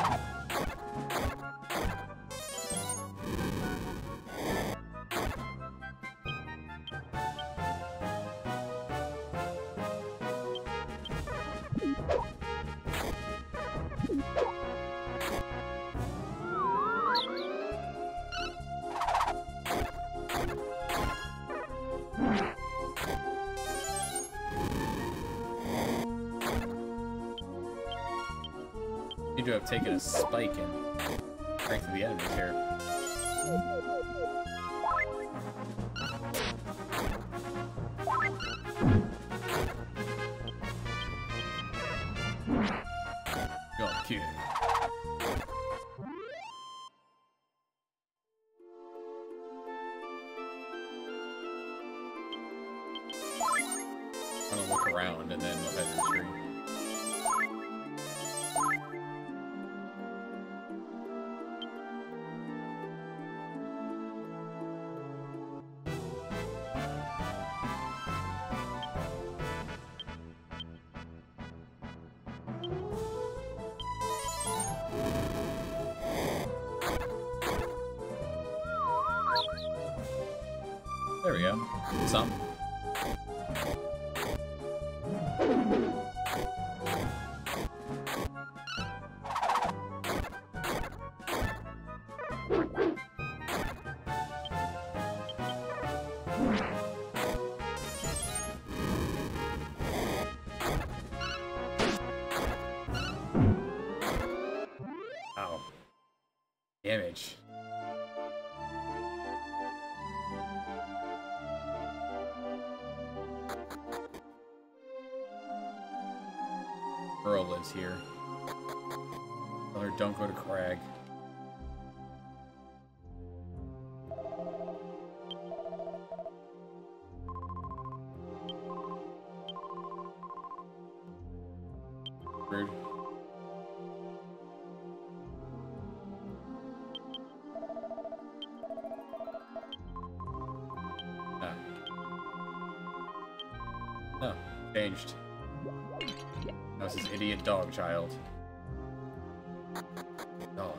Seem to have taken a spike in strength of the enemies here. Go, cute. I'm gonna look around and then we'll head to the tree. There we go. Some. Ow. Damage. Girl lives here. Tell her don't go to Crag. Rude. Ah. Oh, changed. That was his idiot dog child. Dog.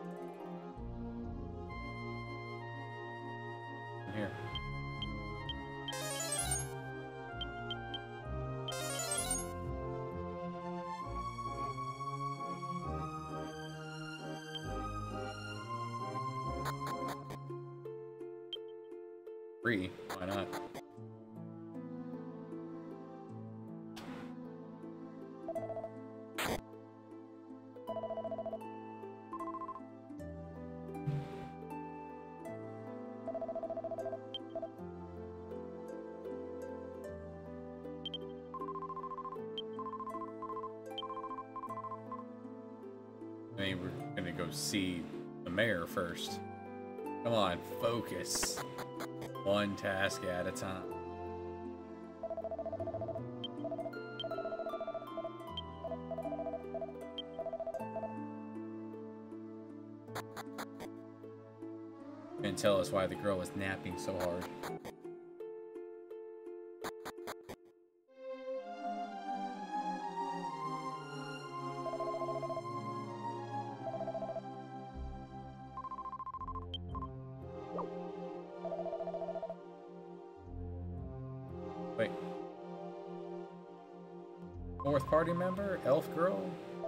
In here. Free? Why not? I mean, we're gonna go see the mayor first. Come on, focus. One task at a time. And tell us why the girl was napping so hard. Wait. Fourth party member? Elf girl?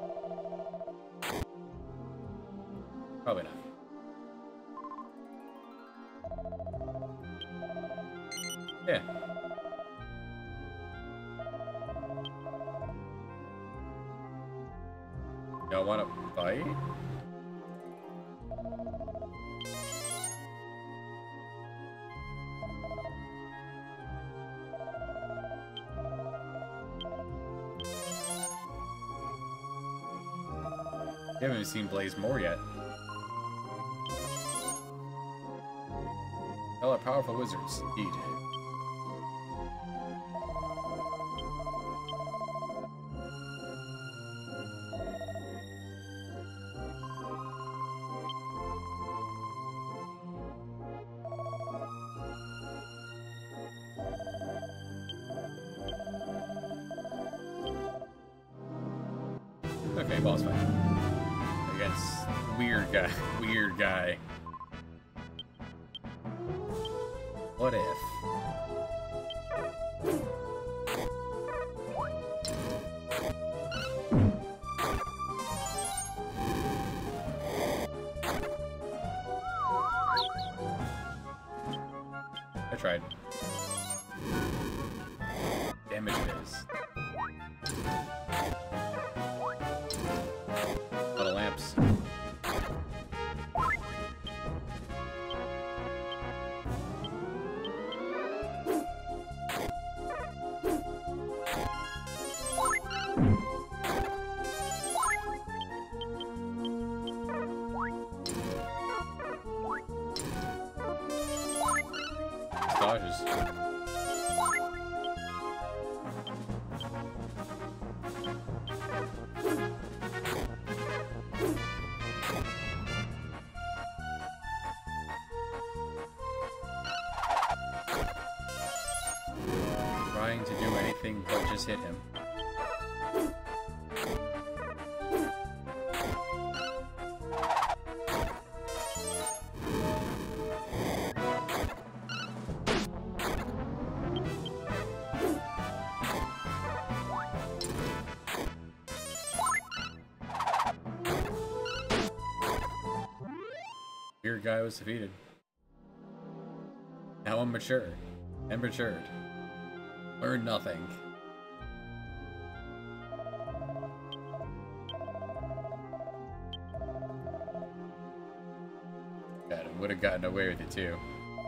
Probably not. Yeah. Y'all wanna fight? We haven't even seen Blaze more yet. Y'all are powerful wizards, indeed. Okay, boss fight. Against weird guy. Weird guy. What if? I tried. Damage is. A lot of lamps. Dodges. Trying to do anything but just hit him. Your guy was defeated. Now I'm mature. And matured. Learn nothing. God, I would have gotten away with it too.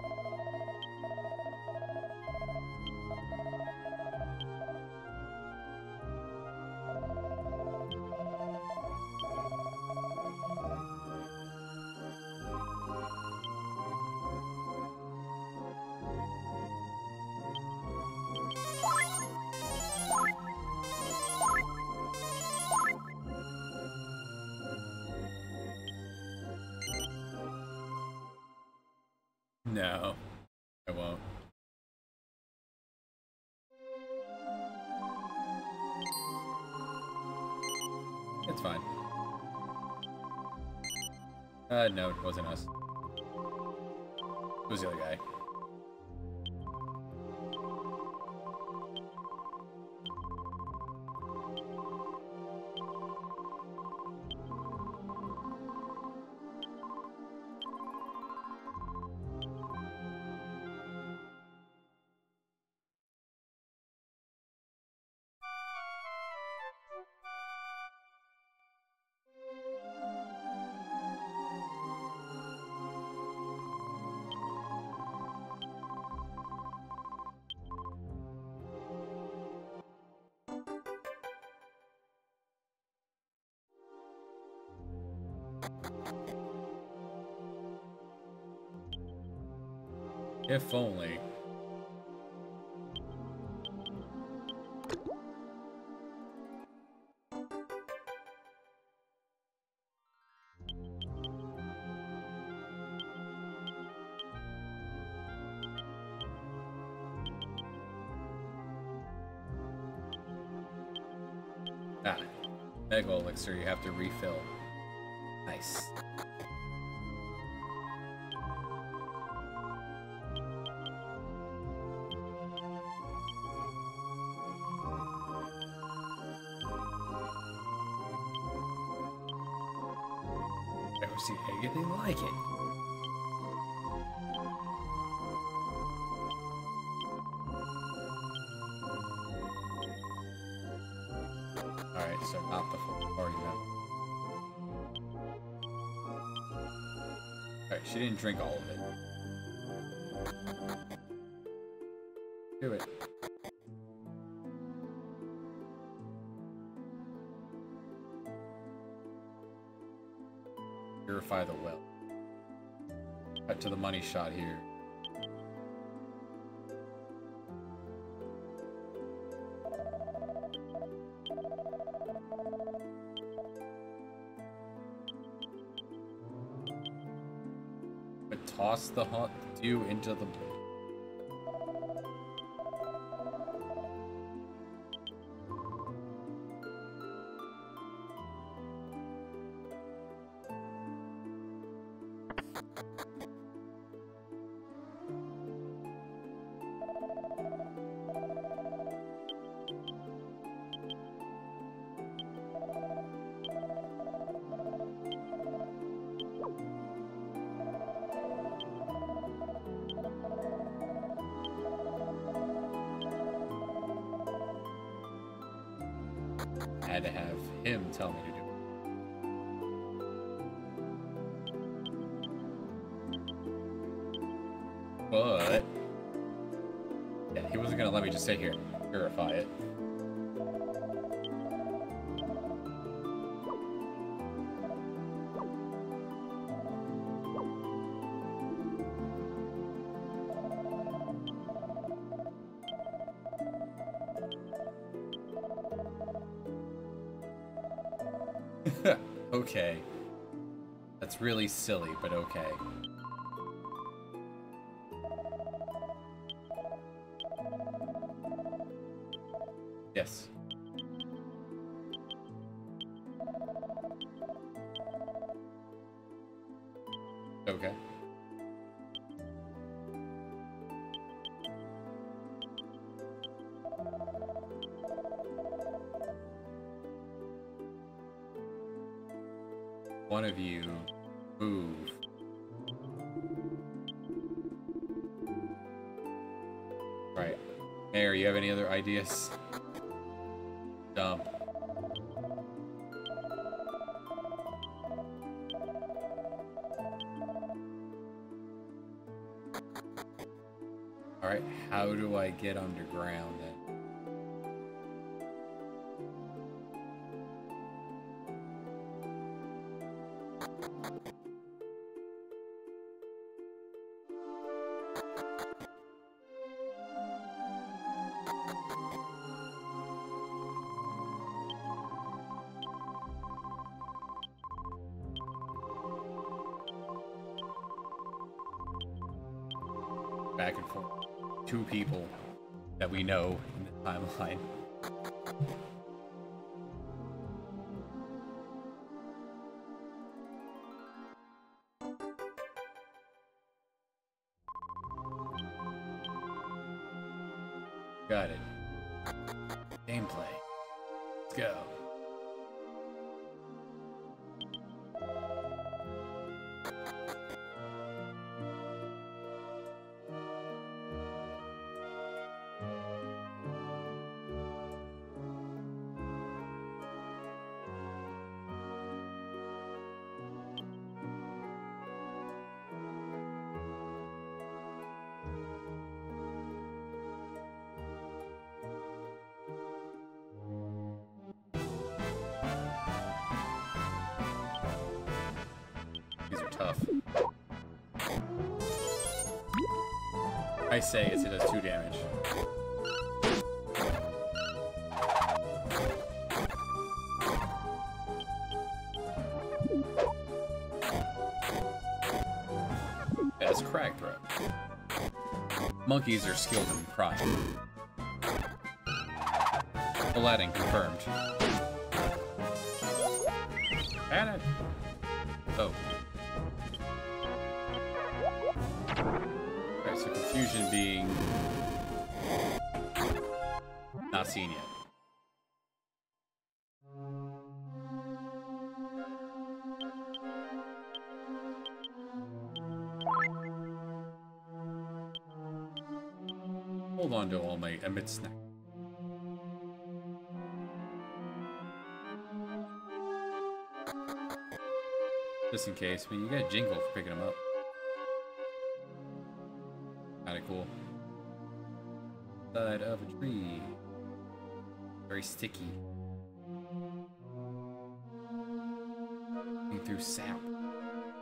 No, I won't. It's fine. No, it wasn't us. It was the other guy. If only. Ah, Mega Elixir you have to refill. Nice. Never seen anything like it. Alright, so not the full party then. Alright, she didn't drink all of it. Do it. purify the well. Cut to the money shot here. But toss the dew into the... I had to have him tell me to do it. But yeah, he wasn't gonna let me just sit here and purify it. Okay. That's really silly, but okay. Yes. Okay. One of you move. Right. Mayor, you have any other ideas? Dumb. Alright, how do I get underground then? Back and forth. Two people that we know in the timeline. Got it. Gameplay. Let's go. These are tough. I say it does 2 damage. That's crack throw. Monkeys are skilled in crime. Aladdin confirmed. Panic! Oh. Okay, so confusion being not seen yet. Hold on to all my emit snack. Just in case, but you get a jingle for picking them up. Kinda cool. Side of a tree. Very sticky. Looking through sap.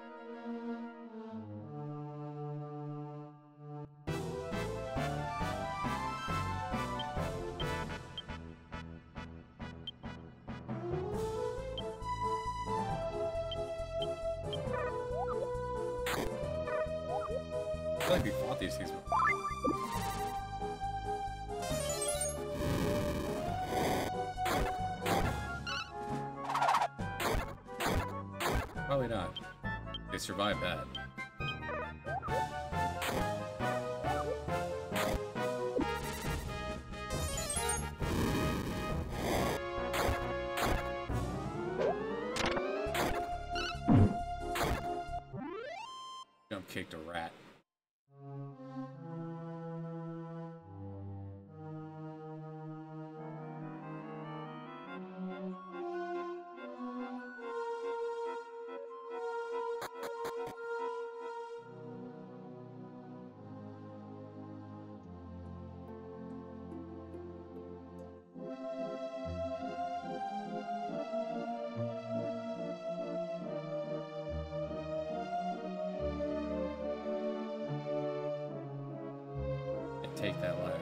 feel like we fought these things before. Probably not. They survived that. Jump kicked a rat. Take that ladder.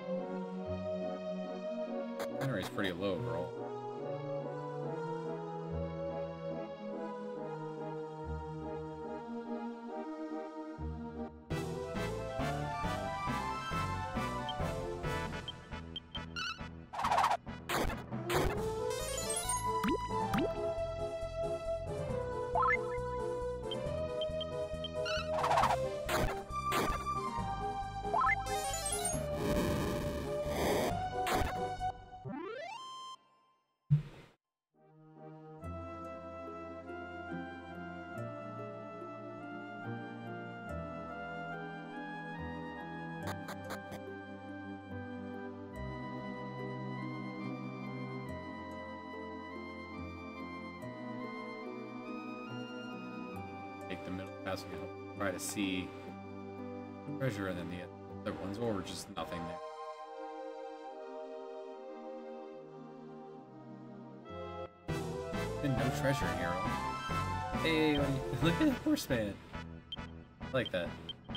Henry's pretty low overall. Take the middle pass and try to see treasure, and then the other ones, or just nothing there. And no treasure in here. Hey, look at the horseman. I like that.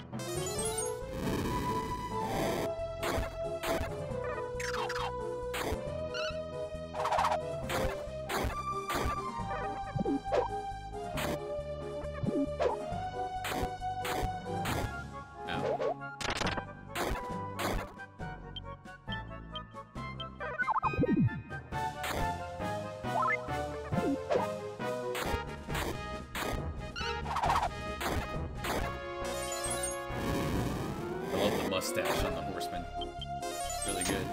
Mustache on the horseman. Really good.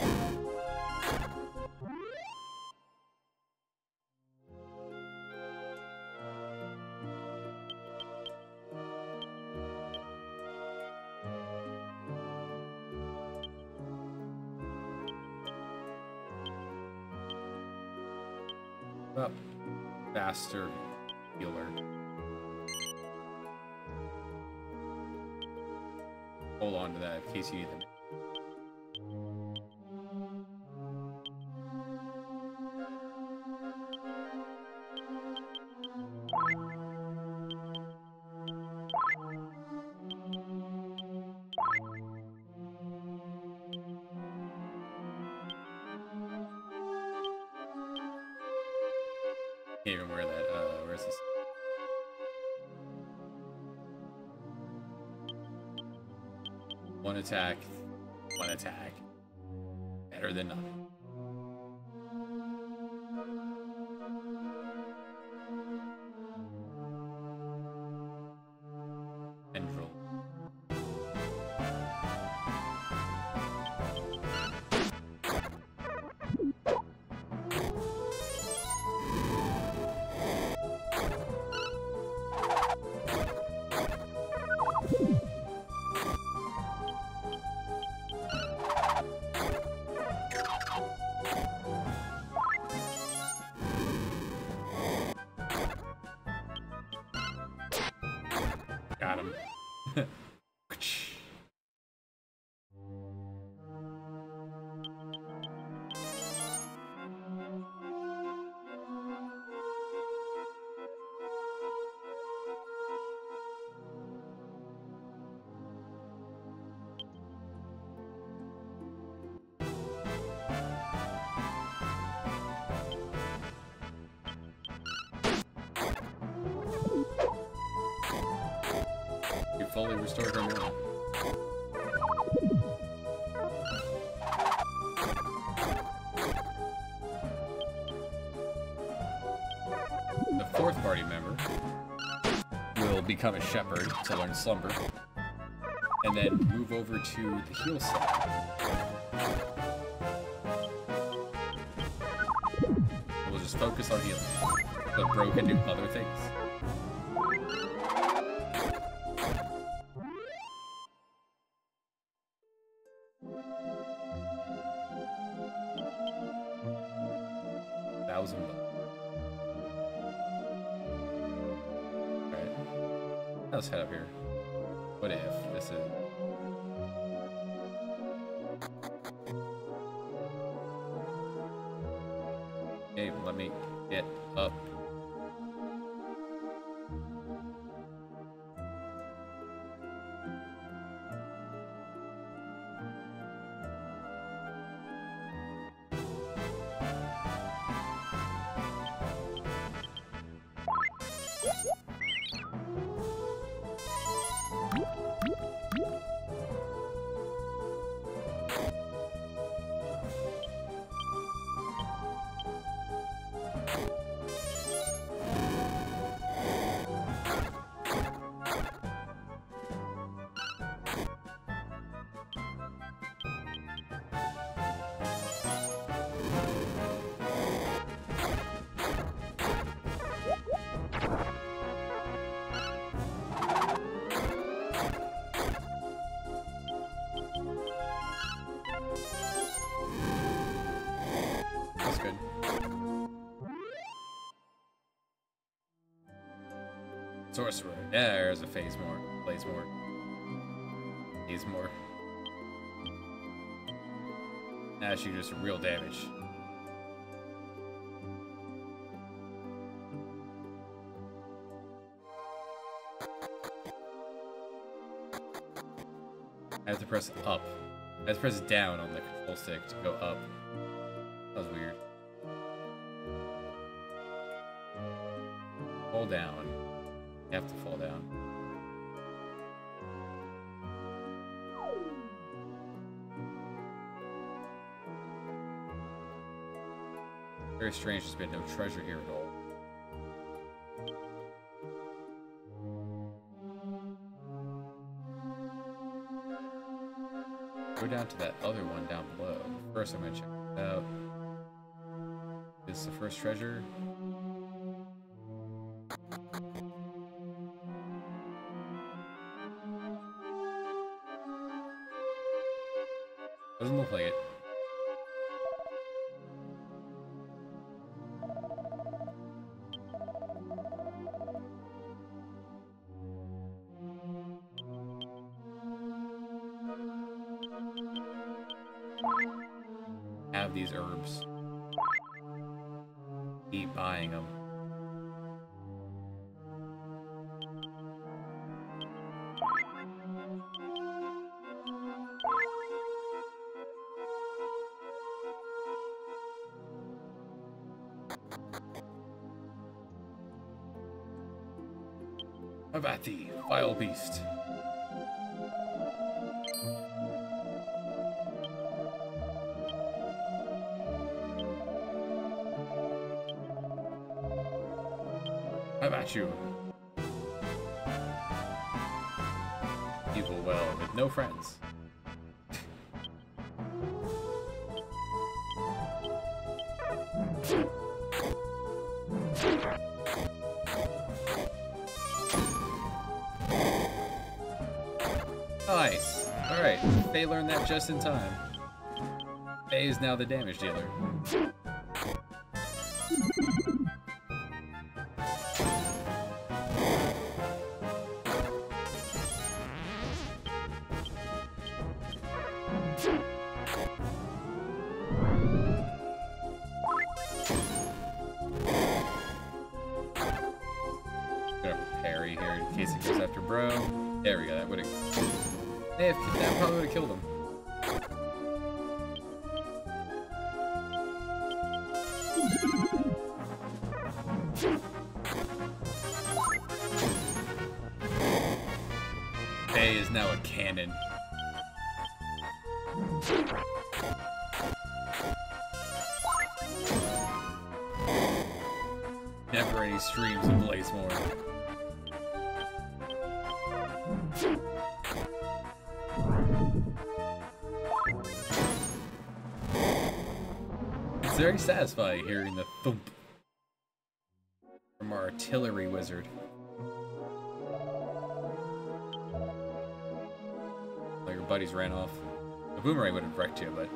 Well, faster healer. Hold on to that in case you need them. Can't even wear that. Where's this? One attack. Better than nothing. Tendril. fully restored her mana. The fourth party member will become a shepherd to learn slumber, and then move over to the heal side. We'll just focus on healing, but Bro can do other things. $1,000. Alright. Let's head up here. What if this is... Hey, let me get up. That's good. Sorcerer. There's a phase more. Plays more. Needs more. Now she does some real damage. I have to press up. I have to press down on the control stick to go up. That was weird. Fall down. You have to fall down. Very strange, there's been no treasure here at all. Go down to that other one down below. First, I'm gonna check it out. Is this the first treasure? Doesn't look like it. Have these herbs. Keep buying them. How about the vile beast? How about you? Evil well with no friends. Nice. Alright, Faye learned that just in time. Faye is now the damage dealer. Gonna parry here in case it goes after Bro. There we go, that would've... Hey, that probably would've killed him. cannon. Never any streams of Blazemore. It's very satisfying hearing the thump from our artillery wizard. Like your buddies ran off. The boomerang would have wrecked you, but...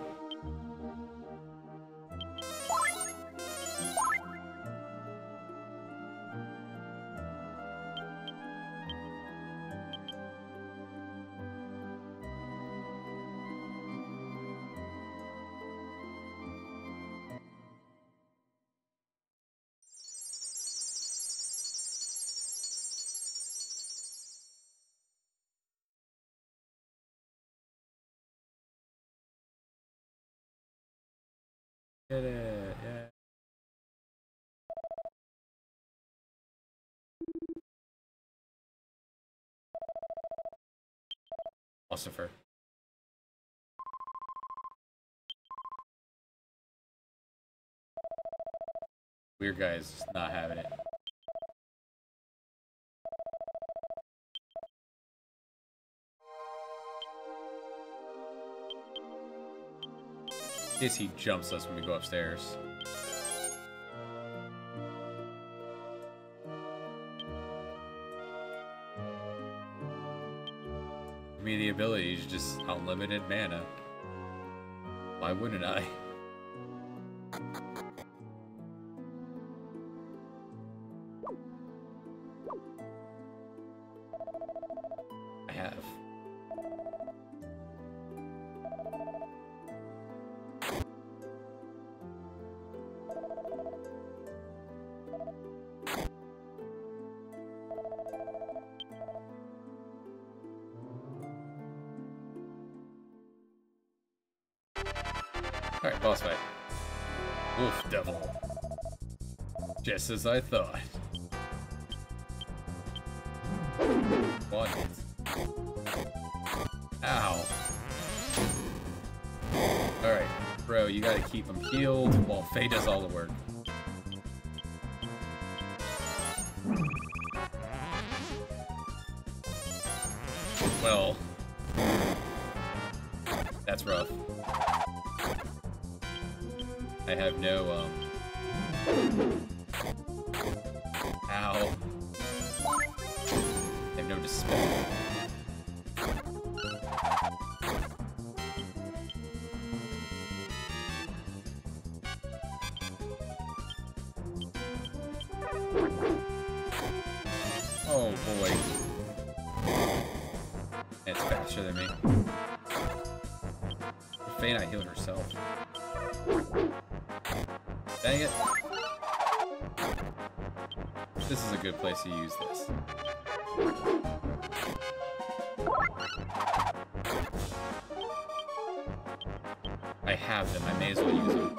Get it, yeah. Lucifer. Weird guy is just not having it. Guess he jumps us when we go upstairs. Give me the ability to just unlimited mana. Why wouldn't I? I have. Alright, boss fight. Wolf Devil. Just as I thought. What? Ow. Alright, bro, you gotta keep him healed while Faye does all the work. Well, that's rough. I have no, ow. I have no dispel. Oh boy. It's faster than me. Faye not healed herself. Dang it. This is a good place to use this. I have them, I may as well use them.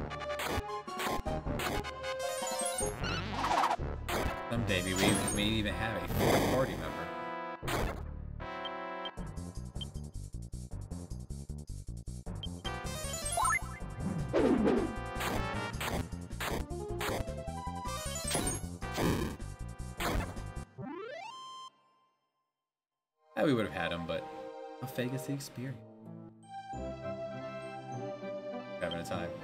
Someday we may even have a fourth party member. We would have had him, but a Vegas experience. Having a time.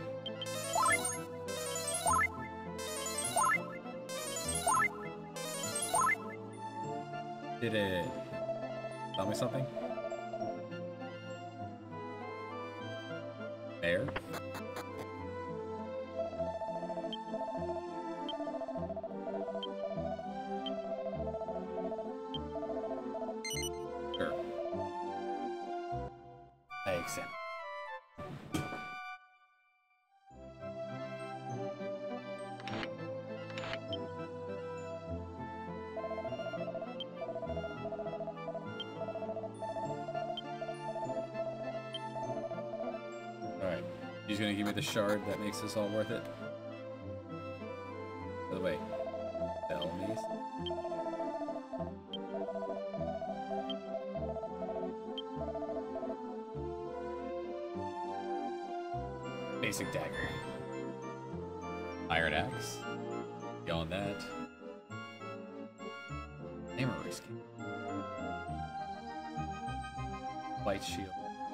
Did it tell me something? Mayor? He's gonna give me the shard that makes this all worth it. By the way, Belmies. Basic dagger. Iron axe. Beyond that. Hammer risky. Light shield.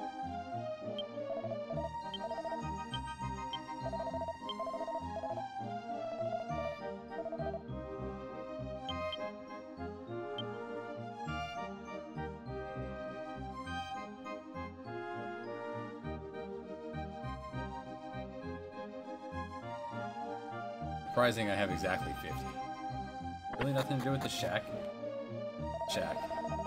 Surprising I have exactly 50. Really nothing to do with the shack? Shack.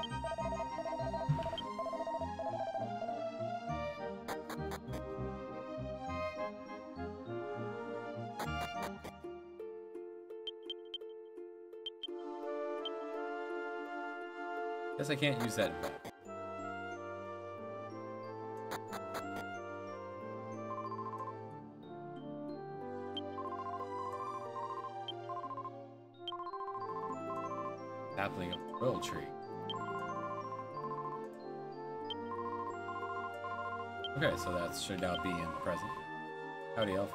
Guess I can't use that. Sapling of the royal tree. Okay, so that should now be in the present. Howdy, elf.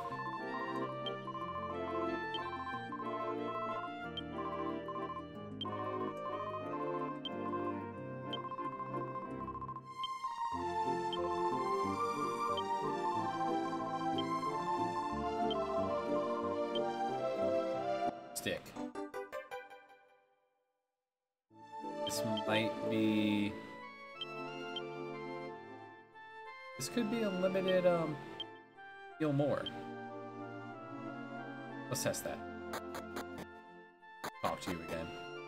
Stick. This might be... This could be a limited, heal more. Let's test that. Talk to you again.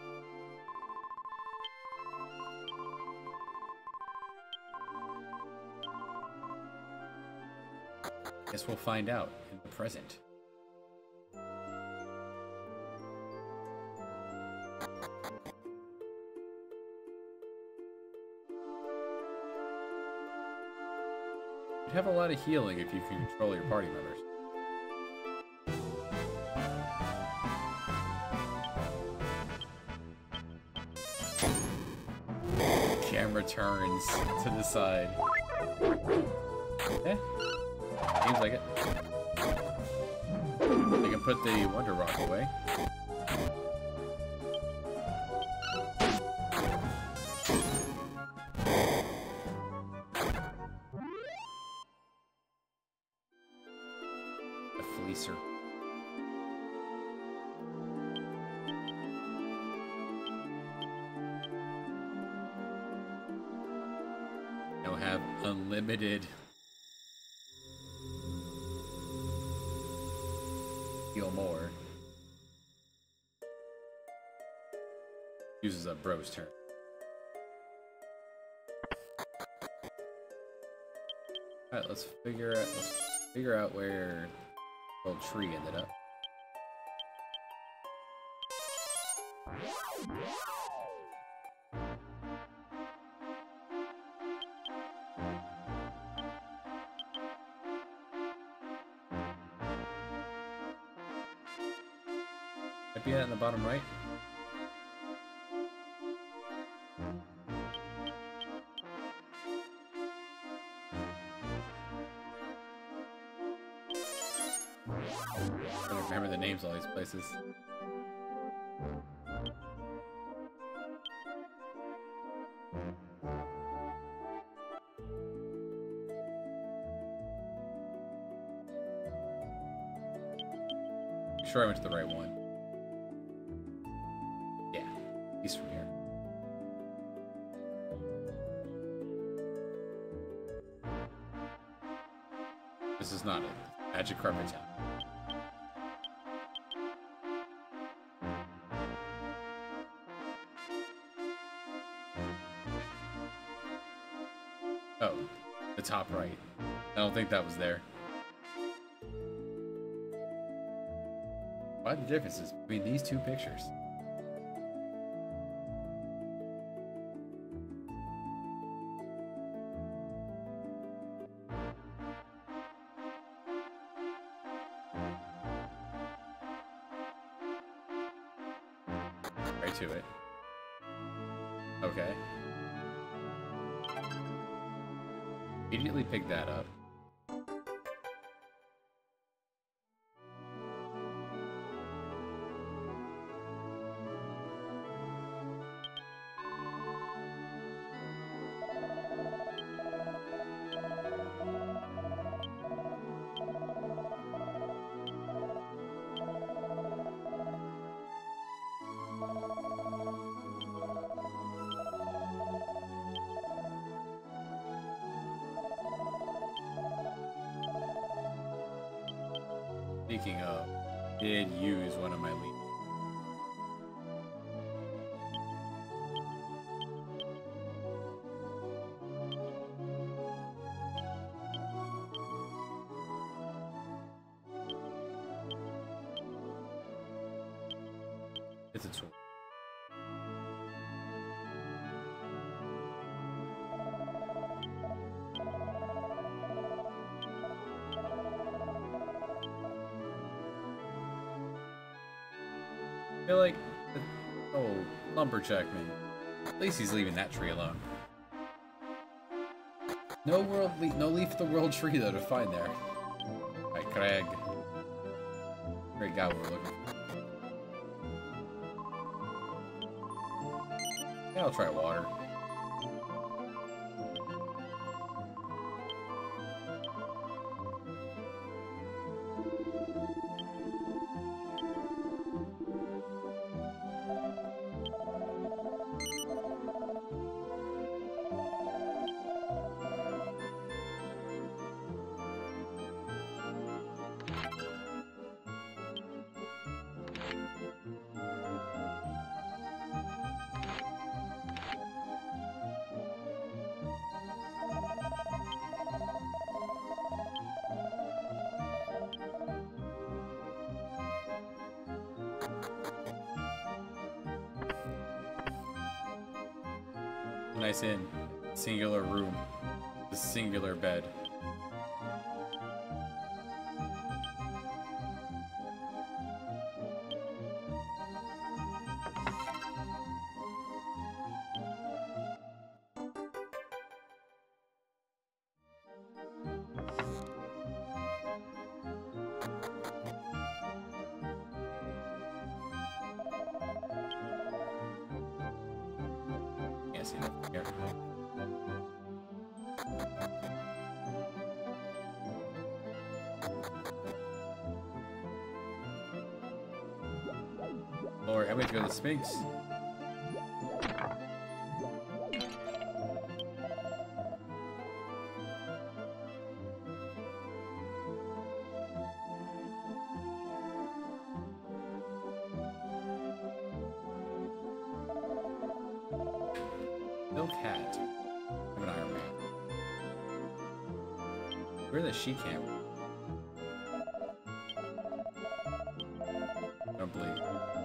Guess we'll find out in the present. You'd have a lot of healing if you can control your party members. Camera turns to the side. Eh? Seems like it. I can put the Wonder Rock away. The Fleecer. Now have unlimited heal more. Uses a bro's turn. Alright, let's figure out where the old tree ended up. Might be in the bottom right. I don't remember the names of all these places. I'm sure I went to the right one. Yeah, he's from here. This is not a Magic Carpet Town. Oh, the top right. I don't think that was there. Why the differences between these two pictures? Right to it. Okay. Immediately pick that up. Speaking of, did use one of my leads. It's a tool. I feel like, oh, lumberjack man. At least he's leaving that tree alone. No leaf of the world tree though to find there. Alright, Craig. Great guy we're looking for. Yeah, I'll try water. Nice inn. Singular room. The singular bed. Can't see that from here. Lord, I'm going to go to the Sphinx. No cat. I'm an Iron Man. Where the she camp? I don't believe.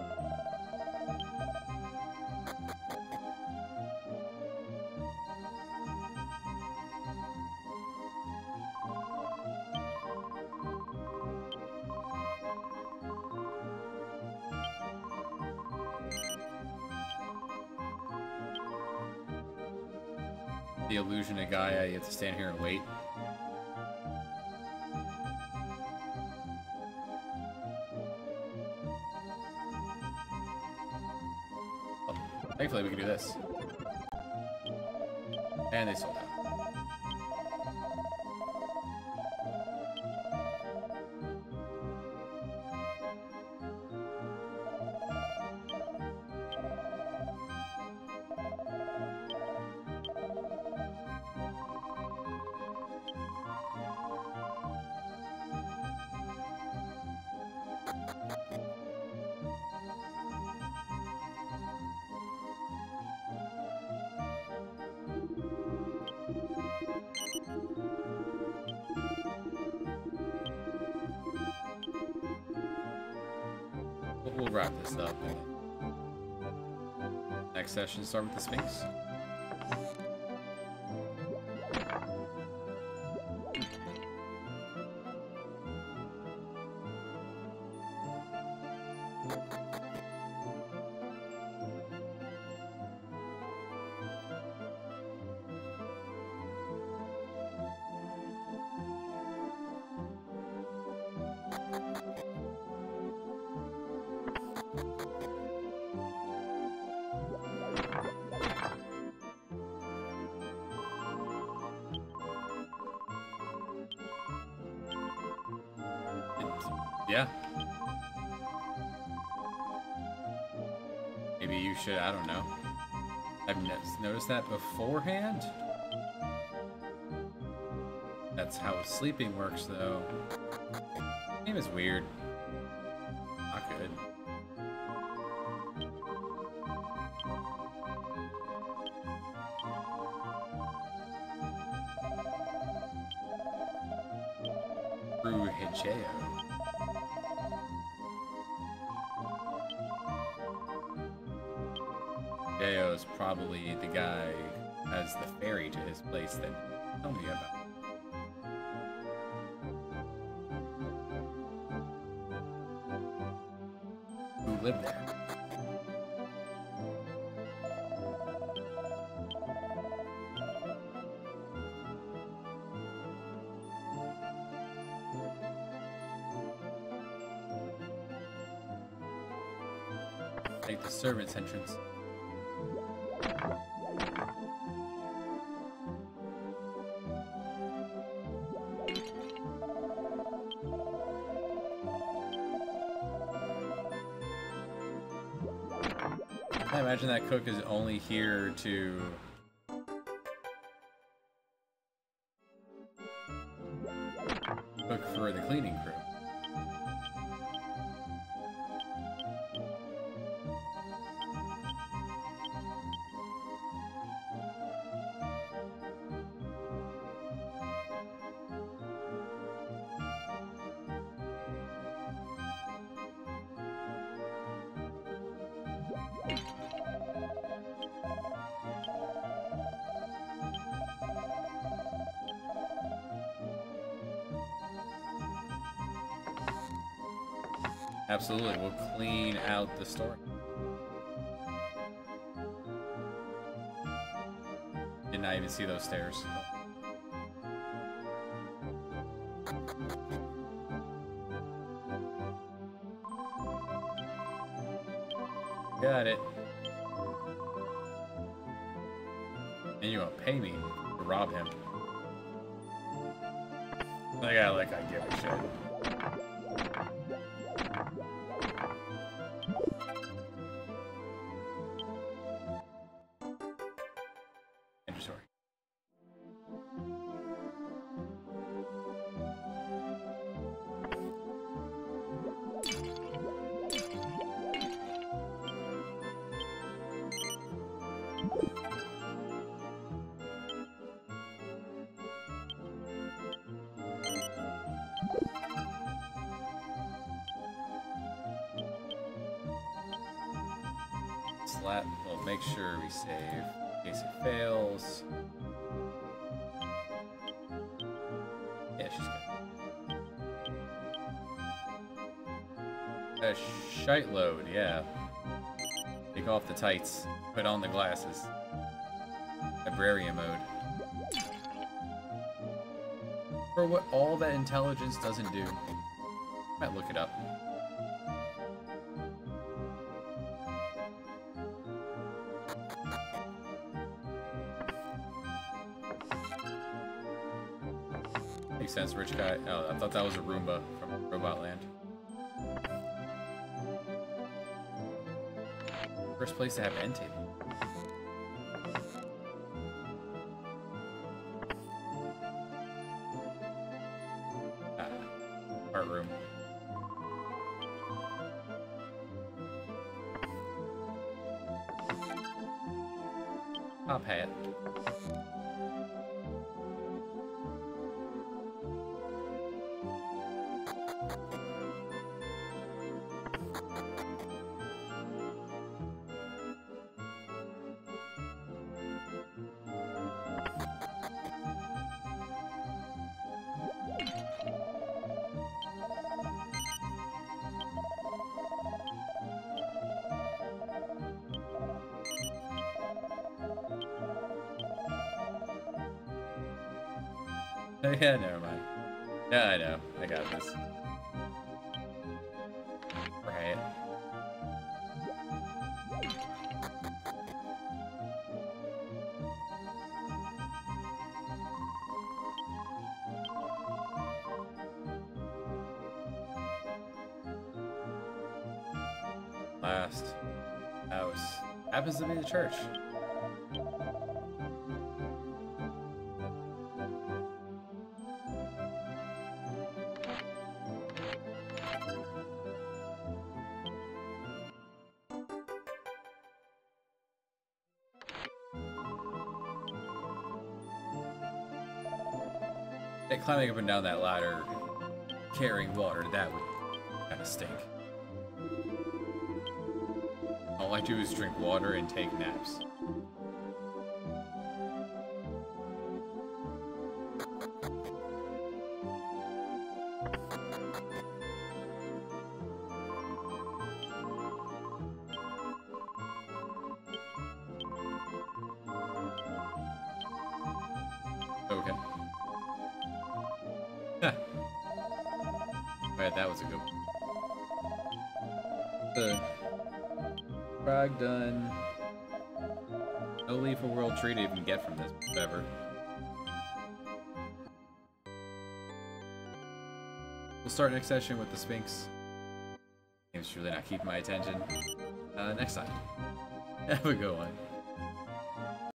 The illusion of Gaia, you have to stand here and wait. Oh, thankfully we can do this. And they sold out. We'll wrap this up. Next session, start with the Sphinx. Yeah. Maybe you should, I don't know. I've noticed that beforehand. That's how sleeping works, though. Game is weird. Not good. Hideo. Hideo is probably the guy who has the ferry to his place that tell me about. Who lived there? Take the servants' entrance. I imagine that cook is only here to cook for the cleaning crew. Absolutely, we'll clean out the store. Did not even see those stairs. Got it. And you want to pay me to rob him. Like I give a shit. We'll make sure we save in case it fails. Yeah, she's good. A shite load, yeah. Take off the tights, put on the glasses. Librarian mode. For what all that intelligence doesn't do. Might look it up. Makes sense, rich guy. Oh, I thought that was a Roomba from Robot Land. First place to have end table. Art room. Top hat. Yeah, never mind. Yeah, I know. I got this. Right. Last house. Happens to be the church. Yeah, climbing up and down that ladder, carrying water, that would kind of stink. All I do is drink water and take naps. Okay. Huh. Alright, that was a good one. The frog done. No leaf or world tree to even get from this, whatever. We'll start next session with the Sphinx. Game's really not keeping my attention. Next time. Have a good one.